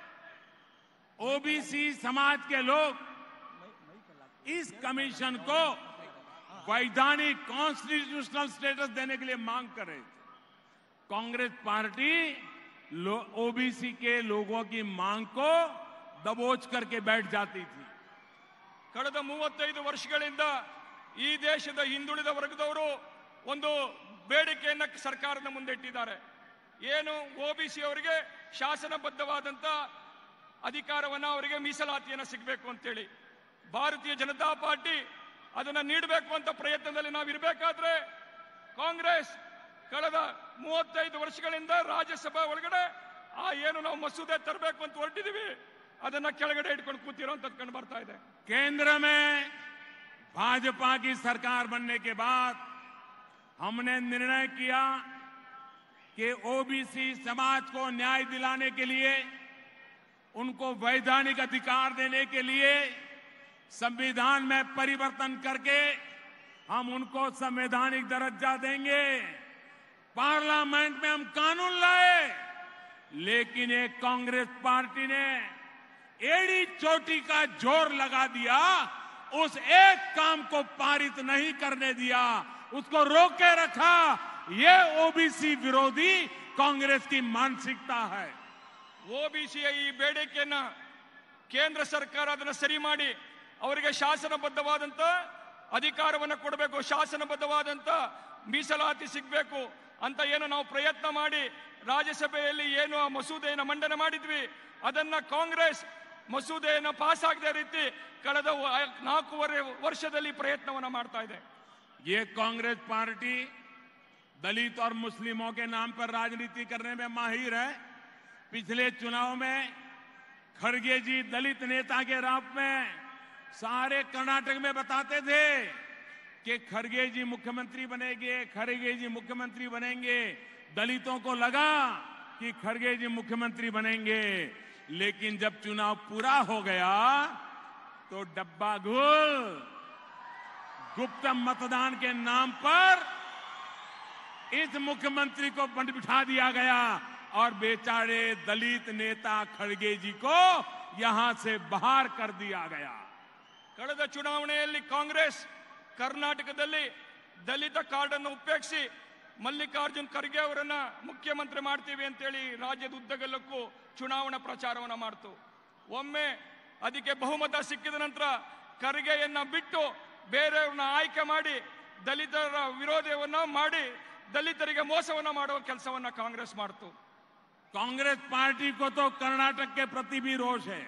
ओबीसी समाज के लोग इस कमीशन को वैधानिक कॉन्स्टिट्यूशनल स्टेटस देने के लिए मांग कर रहे थे. कांग्रेस पार्टी ओबीसी के लोगों की मांग को दबोच करके बैठ जाती थी. ಕಳೆದ 35 ವರ್ಷಗಳಿಂದ ಈ ದೇಶದ ಹಿಂದುಳಿದ ವರ್ಗದವರು ಒಂದು ಬೇಡಿಕೆಯನ್ನ ಸರ್ಕಾರದ ಮುಂದೆ ಇಟ್ಟಿದ್ದಾರೆ. ಏನು ಒಬಿಸಿ ಅವರಿಗೆ ಶಾಸನಬದ್ಧವಾದಂತ ಅಧಿಕಾರವನ್ನ ಅವರಿಗೆ ಮೀಸಲಾತಿಯನ್ನ ಸಿಗಬೇಕು ಅಂತೇಳಿ ಭಾರತೀಯ ಜನತಾ ಪಾರ್ಟಿ ಅದನ್ನ ನೀಡಬೇಕು ಅಂತ ಪ್ರಯತ್ನದಲ್ಲಿ ನಾವು ಇರಬೇಕಾದ್ರೆ ಕಾಂಗ್ರೆಸ್ ಕಳೆದ 35 ವರ್ಷಗಳಿಂದ ರಾಜ್ಯಸಭಾ ಒಳಗಡೆ ಏನು ನಾವು ಮಸೂದೆ ತರಬೇಕು ಅಂತ ಹೊರಟಿದೀವಿ ಅದನ್ನ ಕೆಳಗಡೆ ಇಟ್ಕೊಂಡು ಕೂತಿರೋಂಥದ್ದು ಕಂಡು ಬರ್ತಾ ಇದೆ. केंद्र में भाजपा की सरकार बनने के बाद हमने निर्णय किया कि ओबीसी समाज को न्याय दिलाने के लिए, उनको वैधानिक अधिकार देने के लिए संविधान में परिवर्तन करके हम उनको संवैधानिक दर्जा देंगे. पार्लियामेंट में हम कानून लाए, लेकिन एक कांग्रेस पार्टी ने एड़ी चोटी का जोर लगा दिया, उस एक काम को पारित नहीं करने दिया, उसको रोके रखा. ये ओबीसी विरोधी कांग्रेस की मानसिकता है. ಓಬಿಸಿಯ ಈ ಬೇಡಿಕೆಯನ್ನ ಕೇಂದ್ರ ಸರ್ಕಾರ ಅದನ್ನ ಸರಿ ಮಾಡಿ ಅವರಿಗೆ ಶಾಸನಬದ್ಧವಾದಂತ ಅಧಿಕಾರವನ್ನು ಕೊಡಬೇಕು, ಶಾಸನಬದ್ಧವಾದಂತ ಮೀಸಲಾತಿ ಸಿಗಬೇಕು ಅಂತ ಏನು ನಾವು ಪ್ರಯತ್ನ ಮಾಡಿ ರಾಜ್ಯಸಭೆಯಲ್ಲಿ ಏನು ಆ ಮಸೂದೆಯನ್ನು ಮಂಡನೆ ಮಾಡಿದ್ವಿ, ಅದನ್ನ ಕಾಂಗ್ರೆಸ್ ಮಸೂದೆಯನ್ನು ಪಾಸ್ ಆಗದ ರೀತಿ ಕಳೆದ 4 ವರ್ಷದಲ್ಲಿ ಪ್ರಯತ್ನವನ್ನ ಮಾಡ್ತಾ ಇದೆ. ये कांग्रेस पार्टी दलित और मुस्लिमों के नाम पर राजनीति करने में माहिर है. पिछले चुनाव में खड़गे जी दलित नेता के रूप में सारे कर्नाटक में बताते थे कि खड़गे जी मुख्यमंत्री बनेंगे, खड़गे जी मुख्यमंत्री बनेंगे. दलितों को लगा कि खड़गे जी मुख्यमंत्री बनेंगे, लेकिन जब चुनाव पूरा हो गया तो डब्बा गुल गुप्त मतदान के नाम पर इस मुख्यमंत्री को बिठा दिया गया और बेचारे दलित नेता खड़गे जी को यहां से बाहर कर दिया गया. ಕಳೆದ ಚುನಾವಣೆಯಲ್ಲಿ ಕಾಂಗ್ರೆಸ್ ಕರ್ನಾಟಕದಲ್ಲಿ ದಲಿತ ಕಾರ್ಡ್ ಅನ್ನು ಉಪೇಕ್ಷಿಸಿ ಮಲ್ಲಿಕಾರ್ಜುನ್ ಖರ್ಗೆ ಅವರನ್ನ ಮುಖ್ಯಮಂತ್ರಿ ಮಾಡ್ತೀವಿ ಅಂತೇಳಿ ರಾಜ್ಯದ ಉದ್ದಗಲಕ್ಕೂ ಚುನಾವಣಾ ಪ್ರಚಾರವನ್ನ ಮಾಡ್ತು. ಒಮ್ಮೆ ಅದಕ್ಕೆ ಬಹುಮತ ಸಿಕ್ಕಿದ ನಂತರ ಖರ್ಗೆಯನ್ನ ಬಿಟ್ಟು ಬೇರೆಯವ್ರನ್ನ ಆಯ್ಕೆ ಮಾಡಿ ದಲಿತರ ವಿರೋಧವನ್ನ ಮಾಡಿ ದಲಿತರಿಗೆ ಮೋಸವನ್ನ ಮಾಡುವ ಕೆಲಸವನ್ನ ಕಾಂಗ್ರೆಸ್ ಮಾಡ್ತು. कांग्रेस पार्टी को तो कर्नाटक के प्रति भी रोष है.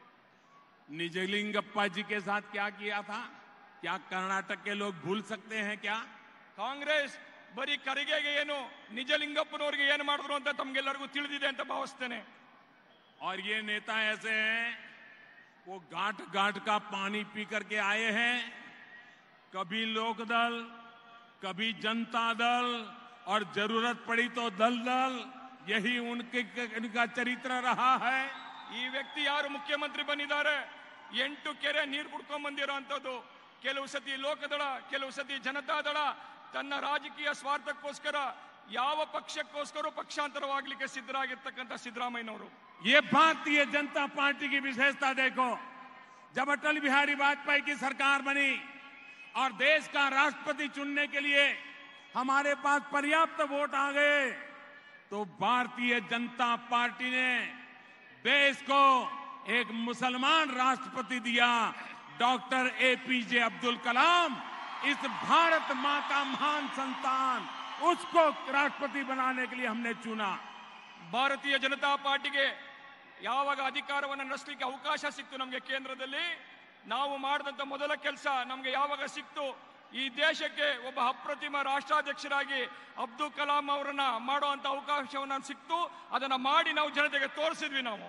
निजलिंगप्पा जी के साथ क्या किया था, क्या कर्नाटक के लोग भूल सकते हैं क्या? ಕಾಂಗ್ರೆಸ್ ಬರೀ ಖರ್ಗೆಗೆ ಏನು ನಿಜಲಿಂಗಪ್ಪನವರಿಗೆ ಏನು ಮಾಡಿದ್ರು ಅಂತ ತಮ್ಗೆಲ್ಲರಿಗೂ ತಿಳಿದಿದೆ ಅಂತ ಭಾವಿಸ್ತೇನೆ. और ये नेता ऐसे हैं, वो गांठ गांठ का पानी पी करके आए हैं. कभी लोकदल, कभी जनता दल और जरूरत पड़ी तो दल दल, यही उनका चरित्र रहा है. ಈ ವ್ಯಕ್ತಿ ಯಾರು ಮುಖ್ಯಮಂತ್ರಿ ಬಂದಿದ್ದಾರೆ 8 ಕೆರೆ ನೀರು ಕುಡ್ಕೊಂಡ್ ಬಂದಿರೋ ಅಂತದ್ದು. ಕೆಲವು ಸತಿ ಲೋಕದಳ, ಕೆಲವು ಸತಿ ಜನತಾದಳ ತನ್ನ ರಾಜಕೀಯ ಸ್ವಾರ್ಥಕ್ಕೋಸ್ಕರ ಯಾವ ಪಕ್ಷಕ್ಕೋಸ್ಕರ ಪಕ್ಷಾಂತರವಾಗಲಿಕ್ಕೆ ಸಿದ್ಧರಾಗಿರ್ತಕ್ಕಂಥ ಸಿದ್ದರಾಮಯ್ಯನವರು. ये भारतीय जनता पार्टी की विशेषता देखो. जब अटल बिहारी वाजपेयी की सरकार बनी और देश का राष्ट्रपति चुनने के लिए हमारे पास पर्याप्त वोट आ गए, तो भारतीय जनता पार्टी ने देश को एक मुसलमान राष्ट्रपति दिया. डॉक्टर एपीजे अब्दुल कलाम, इस भारत मां का महान संतान, उसको राष्ट्रपति बनाने के लिए हमने चुना. ಭಾರತೀಯ ಜನತಾ ಪಾರ್ಟಿಗೆ ಯಾವಾಗ ಅಧಿಕಾರವನ್ನು ನಡೆಸಲಿಕ್ಕೆ ಅವಕಾಶ ಸಿಕ್ತು ನಮಗೆ ಕೇಂದ್ರದಲ್ಲಿ, ನಾವು ಮಾಡಿದಂತ ಮೊದಲ ಕೆಲಸ ನಮಗೆ ಯಾವಾಗ ಸಿಕ್ತು, ಈ ದೇಶಕ್ಕೆ ಒಬ್ಬ ಅಪ್ರತಿಮ ರಾಷ್ಟ್ರಾಧ್ಯಕ್ಷರಾಗಿ ಅಬ್ದುಲ್ ಕಲಾಂ ಅವರನ್ನ ಮಾಡುವಂತ ಅವಕಾಶವನ್ನ ಸಿಕ್ತು. ಅದನ್ನ ಮಾಡಿ ನಾವು ಜನತೆಗೆ ತೋರಿಸಿದ್ವಿ. ನಾವು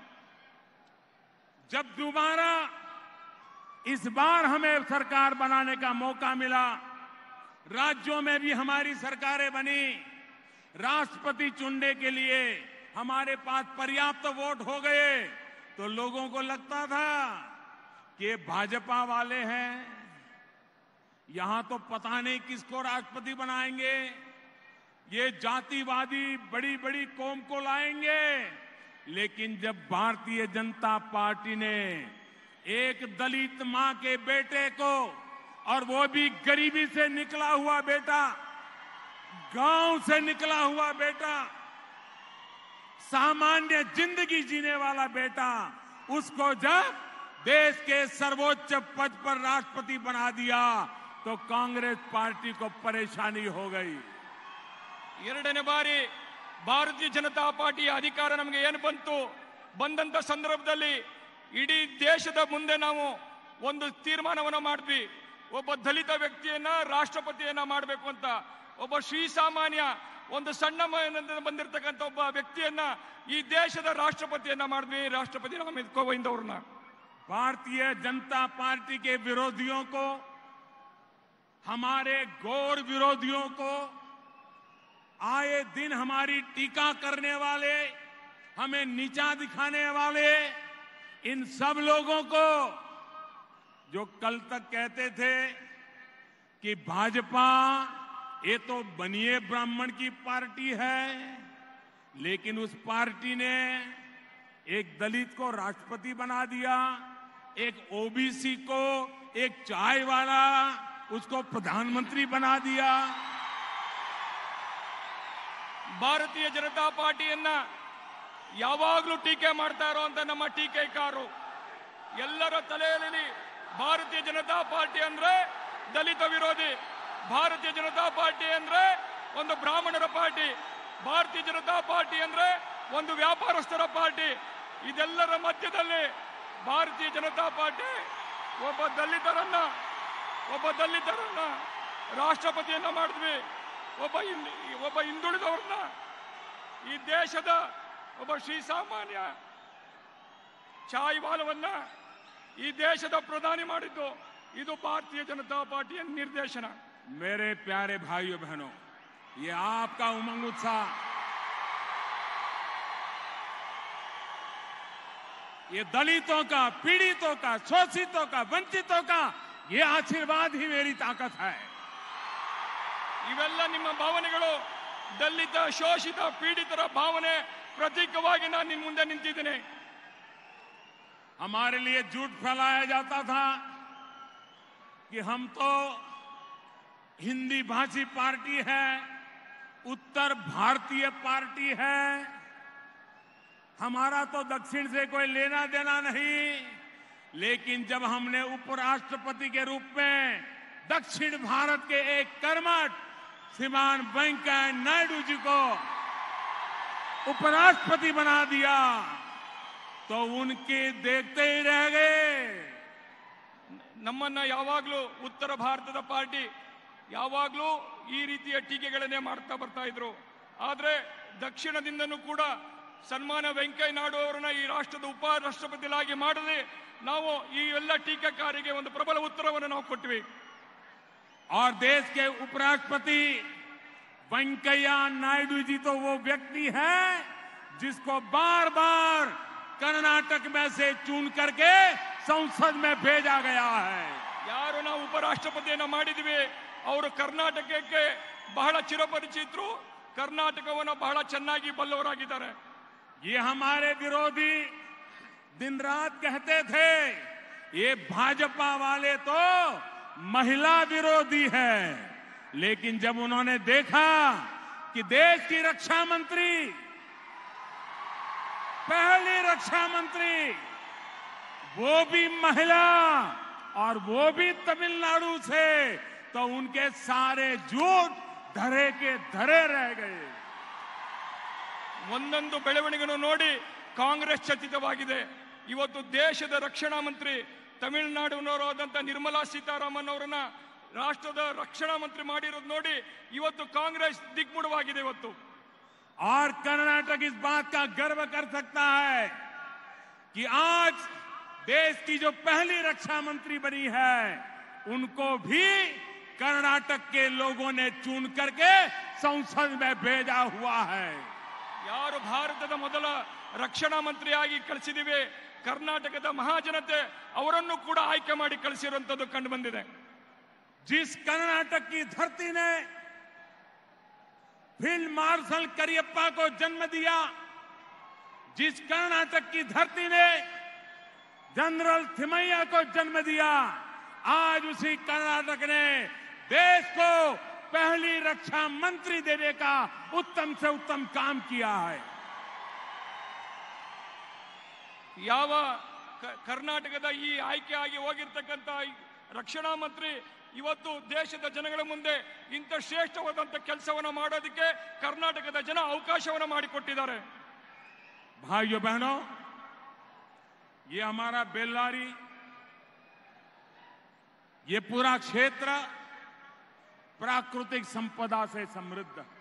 जब दोबारा इस बार हमें सरकार बनाने का मौका मिला, राज्यों में भी हमारी सरकारें बनी, राष्ट्रपति चुनने के लिए हमारे पास पर्याप्त वोट हो गए, तो लोगों को लगता था कि ये भाजपा वाले हैं, यहां तो पता नहीं किसको राष्ट्रपति बनाएंगे, ये जातिवादी बड़ी बड़ी कौम को लाएंगे. लेकिन जब भारतीय जनता पार्टी ने एक दलित मां के बेटे को, और वो भी गरीबी से निकला हुआ बेटा, गांव से निकला हुआ बेटा, सामान्य जिंदगी जीने वाला बेटा, उसको जब देश के सर्वोच्च पद पर राष्ट्रपति बना दिया तो कांग्रेस पार्टी को परेशानी हो गई। ಎರಡನೇ ಬಾರಿ ಭಾರತೀಯ ಜನತಾ ಪಾರ್ಟಿಯ ಅಧಿಕಾರ ನಮಗೆ ಏನು ಬಂದಂತ ಸಂದರ್ಭದಲ್ಲಿ ಇಡೀ ದೇಶದ ಮುಂದೆ ನಾವು ಒಂದು ತೀರ್ಮಾನವನ್ನು ಮಾಡಿದ್ವಿ. ಒಬ್ಬ ದಲಿತ ವ್ಯಕ್ತಿಯನ್ನ ರಾಷ್ಟ್ರಪತಿಯನ್ನ ಮಾಡಬೇಕು ಅಂತ. ಒಬ್ಬ ಶ್ರೀಸಾಮಾನ್ಯ ಒಂದು ಸಣ್ಣ ಬಂದಿರತಕ್ಕಂಥ ಒಬ್ಬ ವ್ಯಕ್ತಿಯನ್ನ ಈ ದೇಶದ ರಾಷ್ಟ್ರಪತಿಯನ್ನ ಮಾಡಿದ್ವಿ, ರಾಷ್ಟ್ರಪತಿ ರಾಮನಾಥ್ ಕೋವಿಂದ್ ಅವ್ರನ್ನ. भारतीय जनता पार्टी के विरोधियों को, हमारे गौर विरोधियों को, आए दिन हमारी टीका करने वाले, हमें नीचा दिखाने वाले इन सब लोगों को, जो कल तक कहते थे कि भाजपा ये तो बनिए ब्राह्मण की पार्टी है, लेकिन उस पार्टी ने एक दलित को राष्ट्रपति बना दिया, एक ओबीसी को, एक चाय वाला उसको प्रधानमंत्री बना दिया। ಭಾರತೀಯ ಜನತಾ ಪಾರ್ಟಿಯನ್ನ ಯಾವಾಗಲೂ ಟೀಕೆ ಮಾಡ್ತಾ ಇರುವಂತ ನಮ್ಮ ಟೀಕೆಕಾರರು ಎಲ್ಲರ ತಲೆಯಲ್ಲಿ ಭಾರತೀಯ ಜನತಾ ಪಾರ್ಟಿ ಅಂದ್ರೆ ದಲಿತ ವಿರೋಧಿ, ಭಾರತೀಯ ಜನತಾ ಪಾರ್ಟಿ ಅಂದ್ರೆ ಒಂದು ಬ್ರಾಹ್ಮಣರ ಪಾರ್ಟಿ, ಭಾರತೀಯ ಜನತಾ ಪಾರ್ಟಿ ಅಂದ್ರೆ ಒಂದು ವ್ಯಾಪಾರಸ್ಥರ ಪಾರ್ಟಿ. ಇದೆಲ್ಲರ ಮಧ್ಯದಲ್ಲಿ ಭಾರತೀಯ ಜನತಾ ಪಾರ್ಟಿ ಒಬ್ಬ ದಲಿತರನ್ನ ರಾಷ್ಟ್ರಪತಿಯನ್ನ ಮಾಡಿದ್ವಿ. ಒಬ್ಬ ಹಿಂದುಳಿದವ್ರನ್ನ, ಈ ದೇಶದ ಒಬ್ಬ ಶ್ರೀಸಾಮಾನ್ಯ ಚಾಯ್ ವಾಲವನ್ನ ಈ ದೇಶದ ಪ್ರಧಾನಿ ಮಾಡಿದ್ದು ಇದು ಭಾರತೀಯ ಜನತಾ ಪಾರ್ಟಿಯ ನಿರ್ದೇಶನ. मेरे प्यारे भाइयों बहनों, ये आपका उमंग उत्साह, ये दलितों का, पीड़ितों का, शोषितों का, वंचितों का ये आशीर्वाद ही मेरी ताकत है. ಇವೆಲ್ಲ ನಿಮ್ಮ ಭಾವನೆಗಳು, ದಲಿತ, ಶೋಷಿತ, ಪೀಡಿತರ ಭಾವನೆ ಪ್ರತೀಕವಾಗಿ ನಾನು ನಿಮ್ಮ ಮುಂದೆ ನಿಂತಿದ್ದೇನೆ. हमारे लिए झूठ फैलाया जाता था कि हम तो हिंदी भाषी पार्टी है, उत्तर भारतीय पार्टी है, हमारा तो दक्षिण से कोई लेना देना नहीं. लेकिन जब हमने उपराष्ट्रपति के रूप में दक्षिण भारत के एक कर्मठ श्रीमान वेंकैया नायडू जी को उपराष्ट्रपति बना दिया तो उनके देखते ही रह गए. ನಮ್ಮನ್ನ ಯಾವಾಗಲೂ ಉತ್ತರ ಭಾರತದ ಪಾರ್ಟಿ ಯಾವಾಗಲೂ ಈ ರೀತಿಯ ಟೀಕೆಗಳನ್ನೇ ಮಾಡ್ತಾ ಬರ್ತಾ ಇದ್ರು. ಆದ್ರೆ ದಕ್ಷಿಣದಿಂದನೂ ಕೂಡ ಸನ್ಮಾನ್ಯ ವೆಂಕಯ್ಯ ನಾಯ್ಡು ಅವರನ್ನ ಈ ರಾಷ್ಟ್ರದ ಉಪರಾಷ್ಟ್ರಪತಿಯಾಗಿ ಮಾಡದೆ ನಾವು ಈ ಎಲ್ಲ ಟೀಕಾಕಾರಿಗೆ ಒಂದು ಪ್ರಬಲ ಉತ್ತರವನ್ನು ನಾವು ಕೊಟ್ವಿ. और देश के उपराष्ट्रपति वेंकैया नायडू जी तो वो व्यक्ति है जिसको बार बार कर्नाटक में से चुन करके संसद में भेजा गया है. ಯಾರು ನಾವು ಉಪರಾಷ್ಟ್ರಪತಿಯನ್ನ ಮಾಡಿದ್ವಿ ಅವರು ಕರ್ನಾಟಕಕ್ಕೆ ಬಹಳ ಚಿರಪರಿಚಿತರು, ಕರ್ನಾಟಕವನ್ನು ಬಹಳ ಚೆನ್ನಾಗಿ ಬಲ್ಲವರಾಗಿದ್ದಾರೆ. ये हमारे विरोधी दिन रात कहते थे ये भाजपा वाले तो महिला विरोधी है, लेकिन जब उन्होंने देखा कि देश की रक्षा मंत्री, पहली रक्षा मंत्री वो भी महिला और वो भी तमिलनाडु से, तो उनके सारे झूठ धरे के धरे रह गए. ಒಂದೊಂದು ಬೆಳವಣಿಗೆಯನ್ನು ನೋಡಿ ಕಾಂಗ್ರೆಸ್ ಚಕಿತವಾಗಿದೆ. ಇವತ್ತು ದೇಶದ ರಕ್ಷಣಾ ಮಂತ್ರಿ ತಮಿಳುನಾಡಿನವರಾದಂತಹ ನಿರ್ಮಲಾ ಸೀತಾರಾಮನ್ ಅವರನ್ನ ರಾಷ್ಟ್ರದ ರಕ್ಷಣಾ ಮಂತ್ರಿ ಮಾಡಿರೋದು ನೋಡಿ ಇವತ್ತು ಕಾಂಗ್ರೆಸ್ ದಿಗ್ಮುಡವಾಗಿದೆ. ಇವತ್ತು और कर्नाटक इस बात का गर्व कर सकता है कि आज देश की जो पहली रक्षा मंत्री बनी है उनको भी कर्नाटक के लोगों ने चुन करके संसद में भेजा हुआ है. ಯಾರು ಭಾರತದ ಮೊದಲ ರಕ್ಷಣಾ ಮಂತ್ರಿಯಾಗಿ ಕಳಿಸಿದಿವೆ ಕರ್ನಾಟಕದ ಮಹಾಜನತೆ ಅವರನ್ನು ಕೂಡ ಆಯ್ಕೆ ಮಾಡಿ ಕಳಿಸಿರುವಂತದ್ದು ಕಂಡು ಬಂದಿದೆ. जिस कर्नाटक की धरती ने फील्ड मार्शल करियप्पा को जन्म दिया, जिस कर्नाटक की धरती ने जनरल थिमैया को जन्म दिया, आज उसी कर्नाटक ने देश को पहली रक्षा मंत्री देने का उत्तम से उत्तम काम किया है. ಯಾವ ಕರ್ನಾಟಕದ ಈ ಆಯ್ಕೆಯಾಗಿ ಹೋಗಿರ್ತಕ್ಕಂಥ ರಕ್ಷಣಾ ಮಂತ್ರಿ ಇವತ್ತು ದೇಶದ ಜನಗಳ ಮುಂದೆ ಇಂಥ ಶ್ರೇಷ್ಠವಾದಂಥ ಕೆಲಸವನ್ನು ಮಾಡೋದಕ್ಕೆ ಕರ್ನಾಟಕದ ಜನ ಅವಕಾಶವನ್ನು ಮಾಡಿಕೊಟ್ಟಿದ್ದಾರೆ. भाइयों बहनों, ये हमारा बेल्लारी, ये पूरा क्षेत्र प्राकृतिक संपदा से समृद्ध है.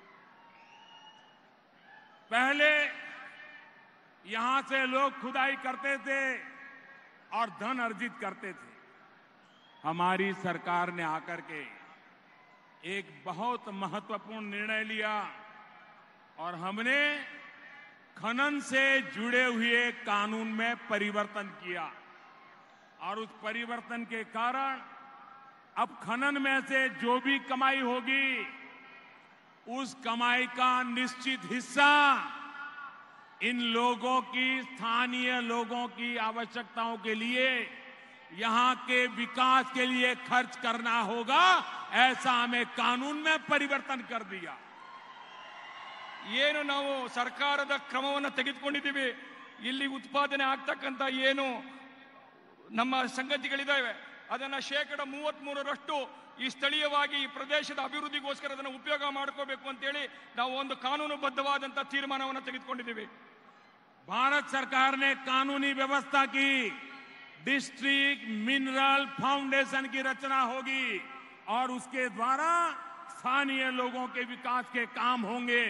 पहले यहां से लोग खुदाई करते थे और धन अर्जित करते थे. हमारी सरकार ने आकर के एक बहुत महत्वपूर्ण निर्णय लिया और हमने खनन से जुड़े हुए कानून में परिवर्तन किया और उस परिवर्तन के कारण अब खनन में से जो भी कमाई होगी उस कमाई का निश्चित हिस्सा इन लोगों की, स्थानीय लोगों की आवश्यकताओं के लिए, यहां के विकास के लिए खर्च करना होगा. ऐसा हमें कानून में परिवर्तन कर दिया. ಏನು ನಾವು ಸರ್ಕಾರದ ಕ್ರಮವನ್ನು ತೆಗೆದುಕೊಂಡಿದ್ದೀವಿ. ಇಲ್ಲಿ ಉತ್ಪಾದನೆ ಆಗ್ತಕ್ಕಂಥ ಏನು ನಮ್ಮ ಸಂಗತಿಗಳಿದ್ದಾವೆ ಅದನ್ನ 33% ಈ ಸ್ಥಳೀಯವಾಗಿ ಈ ಪ್ರದೇಶದ ಅಭಿವೃದ್ಧಿಗೋಸ್ಕರ ಅದನ್ನು ಉಪಯೋಗ ಮಾಡ್ಕೋಬೇಕು ಅಂತೇಳಿ ನಾವು ಒಂದು ಕಾನೂನುಬದ್ಧವಾದಂಥ ತೀರ್ಮಾನವನ್ನು ತೆಗೆದುಕೊಂಡಿದ್ದೀವಿ. भारत सरकार ने कानूनी व्यवस्था की डिस्ट्रिक्ट मिनरल फाउंडेशन की रचना होगी और उसके द्वारा स्थानीय लोगों के विकास के काम होंगे.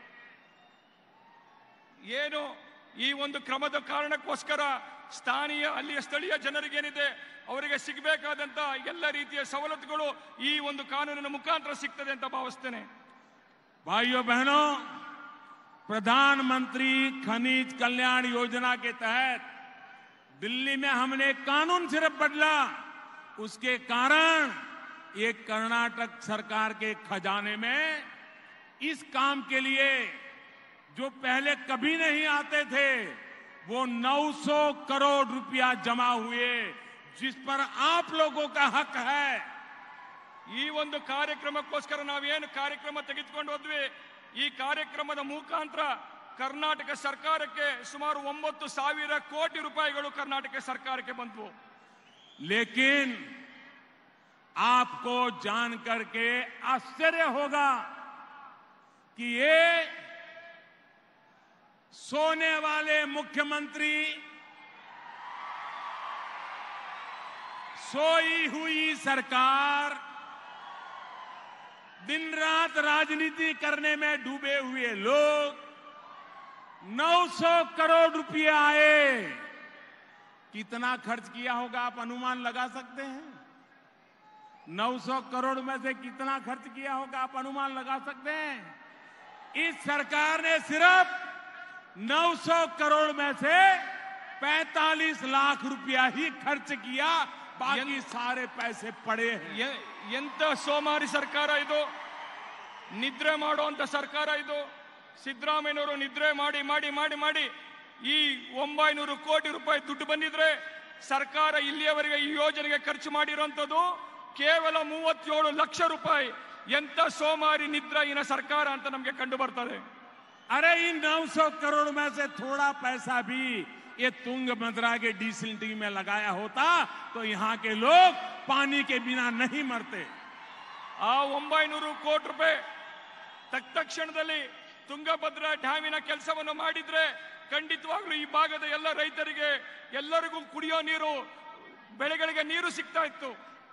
ಏನು ಈ ಒಂದು ಕ್ರಮದ ಕಾರಣಕ್ಕೋಸ್ಕರ ಅಲ್ಲಿಯ ಸ್ಥಳೀಯ ಜನರಿಗೇನಿದೆ ಅವರಿಗೆ ಸಿಗಬೇಕಾದಂತ ಎಲ್ಲ ರೀತಿಯ ಸವಲತ್ತುಗಳು ಈ ಒಂದು ಕಾನೂನಿನ ಮುಖಾಂತರ ಸಿಗ್ತದೆ ಅಂತ ಭಾವಿಸ್ತೇನೆ. भाइयों बहनों, प्रधानमंत्री खनिज कल्याण योजना के तहत दिल्ली में हमने कानून सिर्फ बदला, उसके कारण ये कर्नाटक सरकार के खजाने में इस काम के लिए जो पहले कभी नहीं आते थे वो 900 करोड़ रुपया जमा हुए, जिस पर आप लोगों का हक है. ಈ ಒಂದು ಕಾರ್ಯಕ್ರಮಕ್ಕೋಸ್ಕರ ನಾವೇನು ಕಾರ್ಯಕ್ರಮ ತೆಗೆದುಕೊಂಡು ಹೋದ್ವಿ, ಈ ಕಾರ್ಯಕ್ರಮದ ಮುಖಾಂತರ ಕರ್ನಾಟಕ ಸರ್ಕಾರಕ್ಕೆ ಸುಮಾರು 9,000 ಕೋಟಿ ರೂಪಾಯಿಗಳು ಕರ್ನಾಟಕ ಸರ್ಕಾರಕ್ಕೆ ಬಂತು. लेकिन आपको जान करके आश्चर्य होगा कि ये सोने वाले मुख्यमंत्री, सोई हुई सरकार, दिन रात राजनीति करने में डूबे हुए लोग 900 करोड़ रुपए आए. कितना खर्च किया होगा आप अनुमान लगा सकते हैं? 900 करोड़ में से कितना खर्च किया होगा आप अनुमान लगा सकते हैं? इस सरकार ने सिर्फ 900 करोड़ में से 45 लाख रुपया ही खर्च किया, बाकी सारे पैसे पड़े हैं. ಎಂತ ಸೋಮಾರಿ ಸರ್ಕಾರ ಇದು, ನಿದ್ರೆ ಮಾಡುವಂತ ಸರ್ಕಾರ ಇದು. ಸಿದ್ದರಾಮಯ್ಯನವರು ನಿದ್ರೆ ಮಾಡಿ ಮಾಡಿ ಮಾಡಿ ಮಾಡಿ ಈ 900 ಕೋಟಿ ರೂಪಾಯಿ ದುಡ್ಡು ಬಂದಿದ್ರೆ ಸರ್ಕಾರ ಇಲ್ಲಿಯವರೆಗೆ ಈ ಯೋಜನೆಗೆ ಖರ್ಚು ಮಾಡಿರುವಂತದ್ದು ಕೇವಲ 37 ಲಕ್ಷ ರೂಪಾಯಿ. ಎಂತ ಸೋಮಾರಿ ನಿದ್ರಾಹೀನ ಸರ್ಕಾರ ಅಂತ ನಮಗೆ ಕಂಡು ಬರ್ತದೆ. अरे इन 900 करोड़ में से थोड़ा पैसा भी ये तुंगभद्रा के डिसलिंटिंग में लगाया होता तो यहाँ के लोग पानी के बिना नहीं मरते. ಆ 900 ಕೋಟಿ ರೂಪಾಯಿ ತಕ್ಷಣದಲ್ಲಿ ತುಂಗಭದ್ರಾ ಡ್ಯಾಮಿನ ಕೆಲಸವನ್ನು ಮಾಡಿದ್ರೆ ಖಂಡಿತವಾಗ್ಲೂ ಈ ಭಾಗದ ಎಲ್ಲ ರೈತರಿಗೆ ಎಲ್ಲರಿಗೂ ಕುಡಿಯೋ ನೀರು, ಬೆಳೆಗಳಿಗೆ ನೀರು ಸಿಗ್ತಾ ಇತ್ತು.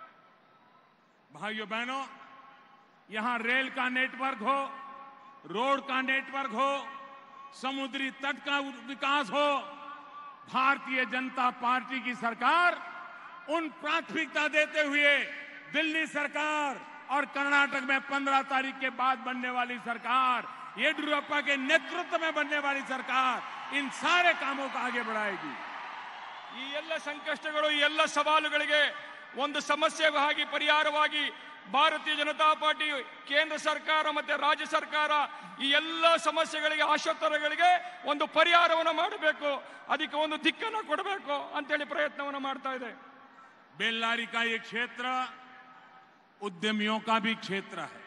भाइयों बहनों, यहां रेल का नेटवर्क हो, रोड का नेटवर्क हो, समुद्री तट का विकास हो, भारतीय जनता पार्टी की सरकार उन प्राथमिकता देते हुए दिल्ली सरकार और कर्नाटक में 15 तारीख के बाद बनने वाली सरकार, येडियुरप्पा के नेतृत्व में बनने वाली सरकार इन सारे कामों को आगे बढ़ाएगी. ಈ ಎಲ್ಲ ಸಂಕಷ್ಟಗಳು, ಈ ಎಲ್ಲ ಸವಾಲುಗಳಿಗೆ ಒಂದು ಸಮಸ್ಯೆಗಾಗಿ ಪರಿಹಾರವಾಗಿ ಭಾರತೀಯ ಜನತಾ ಪಾರ್ಟಿ, ಕೇಂದ್ರ ಸರ್ಕಾರ ಮತ್ತೆ ರಾಜ್ಯ ಸರ್ಕಾರ ಈ ಎಲ್ಲ ಸಮಸ್ಯೆಗಳಿಗೆ, ಆಶೋತ್ತರಗಳಿಗೆ ಒಂದು ಪರಿಹಾರವನ್ನು ಮಾಡಬೇಕು, ಅದಕ್ಕೆ ಒಂದು ದಿಕ್ಕನ್ನು ಕೊಡಬೇಕು ಅಂತೇಳಿ ಪ್ರಯತ್ನವನ್ನು ಮಾಡ್ತಾ ಇದೆ. बेल्लारी का ये क्षेत्र उद्यमियों का भी क्षेत्र है,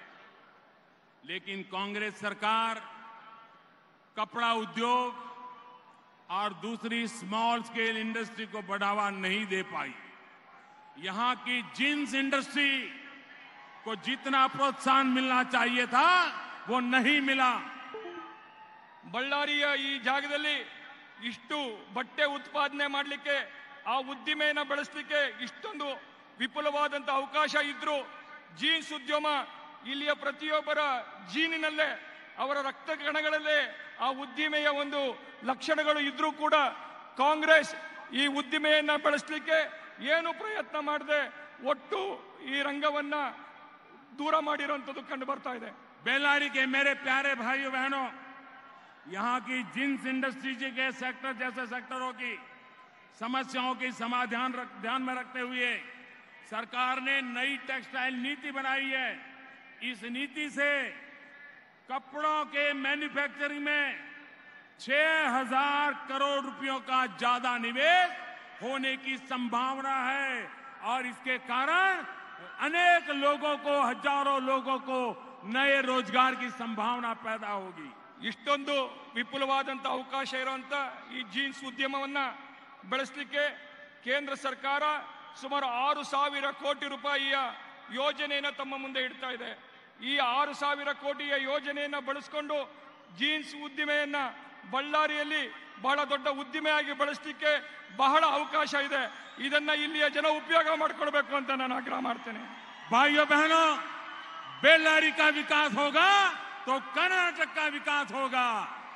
लेकिन कांग्रेस सरकार कपड़ा उद्योग, और दूसरी स्मॉल स्केल इंडस्ट्री को बढ़ावा नहीं दे पाई। यहां की जींस इंडस्ट्री को जितना प्रोत्साहन मिलना चाहिए था वो नहीं मिला। ಬಳ್ಳಾರಿಯ ಈ ಜಾಗದಲ್ಲಿ ಇಷ್ಟು ಬಟ್ಟೆ ಉತ್ಪಾದನೆ ಮಾಡಲಿಕ್ಕೆ ಆ ಉದ್ದಿಮೆಯನ್ನು ಬೆಳೆಸಲಿಕ್ಕೆ ಇಷ್ಟೊಂದು ವಿಪುಲವಾದಂತ ಅವಕಾಶ ಇದ್ರು ಜೀನ್ಸ್ ಉದ್ಯಮ ಇಲ್ಲಿಯ ಪ್ರತಿಯೊಬ್ಬರ ಜೀನಿನಲ್ಲೇ ಅವರ ರಕ್ತ ಕಣಗಳಲ್ಲೇ ಆ ಉದ್ದಿಮೆಯ ಒಂದು ಲಕ್ಷಣಗಳು ಇದ್ರೂ ಕೂಡ ಕಾಂಗ್ರೆಸ್ ಈ ಉದ್ದಿಮೆಯನ್ನ ಬೆಳೆಸಲಿಕ್ಕೆ ಏನು ಪ್ರಯತ್ನ ಮಾಡದೆ ಒಟ್ಟು ಈ ರಂಗವನ್ನ दूर ಮಾಡಿರುವಂತದ್ದು ಕಂಡು ಬರ್ತಾ ಇದೆ। बेल्लारी के मेरे प्यारे भाइयों बहनों, यहाँ की जींस इंडस्ट्री के सेक्टर जैसे सेक्टरों की समस्याओं की समाधान ध्यान में रखते हुए सरकार ने नई टेक्सटाइल नीति बनाई है। इस नीति से कपड़ों के मैन्युफैक्चरिंग में 6,000 करोड़ रुपयों का ज्यादा निवेश होने की संभावना है और इसके कारण अनेक लोगों को, हजारों लोगों को नए रोजगार की संभावना पैदा होगी। ಇಷ್ಟೊಂದು ವಿಪುಲವಾದಂತ ಅವಕಾಶ ಇರುವಂತ ಈ ಜೀನ್ಸ್ ಉದ್ಯಮವನ್ನ ಬೆಳೆಸಲಿಕ್ಕೆ ಕೇಂದ್ರ ಸರ್ಕಾರ ಸುಮಾರು 6,000 ಕೋಟಿ ರೂಪಾಯಿಯ ಯೋಜನೆಯನ್ನು ತಮ್ಮ ಮುಂದೆ ಇಡ್ತಾ ಇದೆ। ಈ 6,000 ಕೋಟಿಯ ಯೋಜನೆಯನ್ನು ಬಳಸಿಕೊಂಡು ಜೀನ್ಸ್ ಉದ್ದಿಮೆಯನ್ನ ಬಳ್ಳಾರಿಯಲ್ಲಿ ಬಹಳ ದೊಡ್ಡ ಉದ್ದಿಮೆಯಾಗಿ ಬೆಳೆಸಲಿಕ್ಕೆ ಬಹಳ ಅವಕಾಶ ಇದೆ। ಇದನ್ನ ಇಲ್ಲಿಯ ಜನ ಉಪಯೋಗ ಮಾಡಿಕೊಳ್ಳಬೇಕು ಅಂತ ನಾನು ಆಗ್ರಹ ಮಾಡ್ತೇನೆ। भाइयों बहनों, बेल्लारी का विकास होगा तो कर्नाटक का विकास होगा,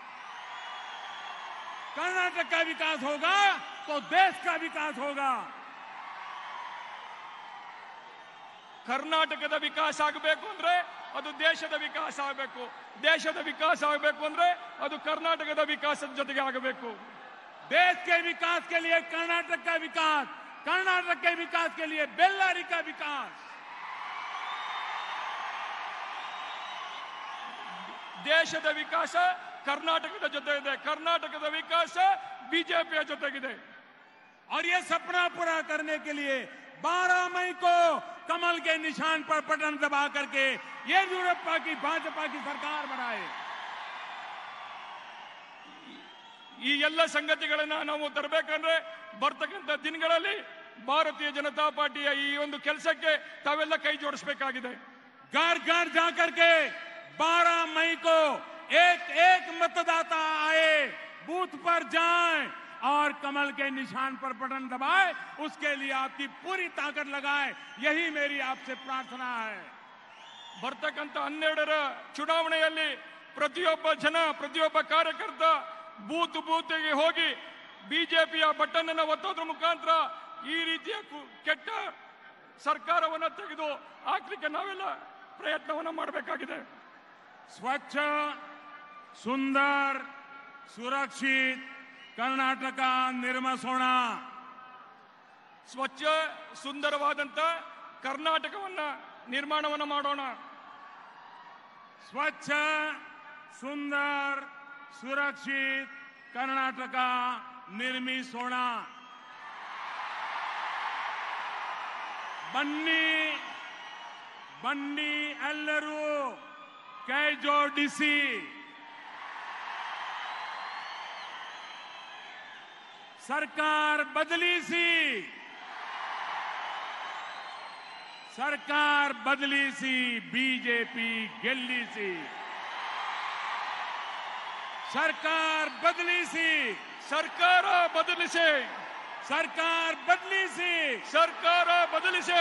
कर्नाटक का विकास होगा तो देश का विकास होगा। ಕರ್ನಾಟಕದ ವಿಕಾಸ ಆಗಬೇಕು ಅಂದ್ರೆ ಅದು ದೇಶದ ವಿಕಾಸ ಆಗಬೇಕು, ದೇಶದ ವಿಕಾಸ ಆಗಬೇಕು ಅಂದ್ರೆ ಅದು ಕರ್ನಾಟಕದ ವಿಕಾಸದ ಜೊತೆಗೆ ಆಗಬೇಕು। देश के विकास के लिए कर्नाटक का विकास, कर्नाटक के विकास के लिए बेल्लारी का विकास। ದೇಶದ ವಿಕಾಸ ಕರ್ನಾಟಕದ ಜೊತೆ ಇದೆ, ಕರ್ನಾಟಕದ ವಿಕಾಸ ಬಿಜೆಪಿಯ ಜೊತೆಗಿದೆ। और ये सपना पूरा करने के लिए 12 मई को कमल के निशान पर बटन दबा करके येदियुरप्पा की भाजपा की सरकार बनाए। ಈ ಎಲ್ಲ ಸಂಗತಿಗಳನ್ನ ನಾವು ತರಬೇಕಂದ್ರೆ ಬರ್ತಕ್ಕಂಥ ದಿನಗಳಲ್ಲಿ ಭಾರತೀಯ ಜನತಾ ಪಾರ್ಟಿಯ ಈ ಒಂದು ಕೆಲಸಕ್ಕೆ ತಾವೆಲ್ಲ ಕೈ ಜೋಡಿಸಬೇಕಾಗಿದೆ। घर घर जाकर के 12 मई को एक एक मतदाता आए, बूथ पर जाएं और कमल के निशान पर बटन दबाए, उसके लिए आपकी पूरी ताकत लगाए, यही मेरी आपसे प्रार्थना है। ಬರ್ತಕ್ಕಂಥ 12ರ ಚುನಾವಣೆಯಲ್ಲಿ ಪ್ರತಿಯೊಬ್ಬ ಜನ, ಪ್ರತಿಯೊಬ್ಬ ಕಾರ್ಯಕರ್ತ ಬೂತ್ಗೆ ಹೋಗಿ ಬಿಜೆಪಿಯ ಬಟನ್ ಅನ್ನು ಒತ್ತೋದ್ರ ಮುಖಾಂತರ ಈ ರೀತಿಯ ಕೆಟ್ಟ ಸರ್ಕಾರವನ್ನು ತೆಗೆದು ಹಾಕ್ಲಿಕ್ಕೆ ನಾವೆಲ್ಲ ಪ್ರಯತ್ನವನ್ನು ಮಾಡಬೇಕಾಗಿದೆ। स्वच्छ, सुंदर, सुरक्षित कर्नाटक निर्मिसोಣ। ಸ್ವಚ್ಛ ಸುಂದರವಾದಂತ ಕರ್ನಾಟಕವನ್ನ ನಿರ್ಮಾಣವನ್ನ ಮಾಡೋಣ। स्वच्छ, सुंदर, सुरक्षित कर्नाटक निर्मिसोಣ। ಬನ್ನಿ ಬನ್ನಿ ಎಲ್ಲರೂ ಕೈ ಜೋಡಿಸಿ ಸರ್ಕಾರ ಬದಲಿಸಿ, ಸರ್ಕಾರ ಬದಲಿಸಿ, ಬಿಜೆಪಿ ಗೆಲ್ಲಿಸಿ, ಸರ್ಕಾರ ಬದಲಿಸಿ, ಸರ್ಕಾರ ಬದಲಿಸಿ, ಸರ್ಕಾರ ಬದಲಿಸಿ, ಸರ್ಕಾರ ಬದಲಿಸಿ,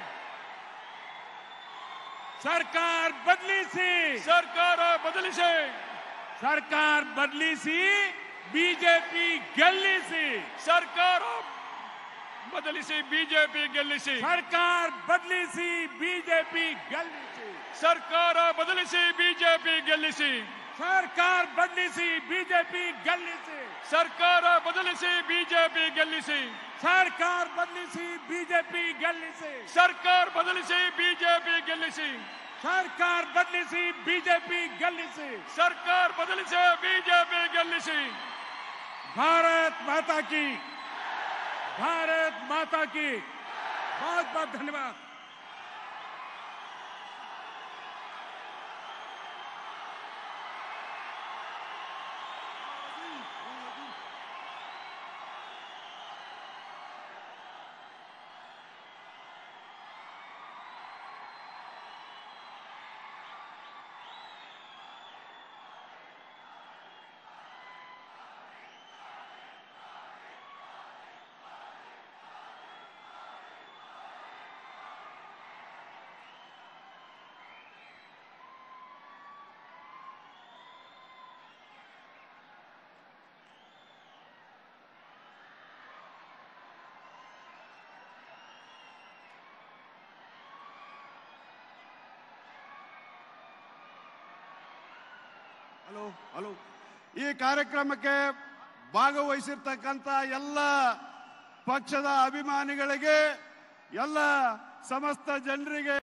ಸರ್ಕಾರ ಬದಲಿಸಿ, ಸರ್ಕಾರ ಬದಲಿಸಿ, ಸರ್ಕಾರ ಬದಲಿಸಿ, ಬಿಜೆಪಿ ಗೆಲ್ಲಿಸಿ, ಸರ್ಕಾರ ಬದಲಿಸಿ, ಬಿಜೆಪಿ ಗೆಲ್ಲಿಸಿ, ಸರ್ಕಾರ ಬದಲಿಸಿ, ಬಿಜೆಪಿ ಗೆಲ್ಲಿಸಿ, ಸರ್ಕಾರ ಬದಲಿಸಿ, ಬಿಜೆಪಿ ಗೆಲ್ಲಿಸಿ, ಸರ್ಕಾರ ಬದಲಿಸಿ, ಬಿಜೆಪಿ ಗೆಲ್ಲಿಸಿ, ಸರ್ಕಾರ ಬದಲಿಸಿ, ಬಿಜೆಪಿ ಗೆಲ್ಲಿಸಿ, ಸರ್ಕಾರ ಬದಲಿಸಿ, ಬಿಜೆಪಿ ಗೆಲ್ಲಿಸಿ, ಸರ್ಕಾರ ಬದಲಿಸಿ, ಬಿಜೆಪಿ ಗೆಲ್ಲಿಸಿ, ಸರ್ಕಾರ ಬದಲಿಸಿ, ಬಿಜೆಪಿ ಗೆಲ್ಲಿಸಿ, ಸರ್ಕಾರ ಬದಲಿಸಿ, ಬಿಜೆಪಿ ಗೆಲ್ಲಿಸಿ। भारत माता की, भारत माता की बहुत बहुत धन्यवाद। ಹಲೋ ಈ ಕಾರ್ಯಕ್ರಮಕ್ಕೆ ಭಾಗವಹಿಸಿರ್ತಕ್ಕಂಥ ಎಲ್ಲ ಪಕ್ಷದ ಅಭಿಮಾನಿಗಳಿಗೆ, ಎಲ್ಲ ಸಮಸ್ತ ಜನರಿಗೆ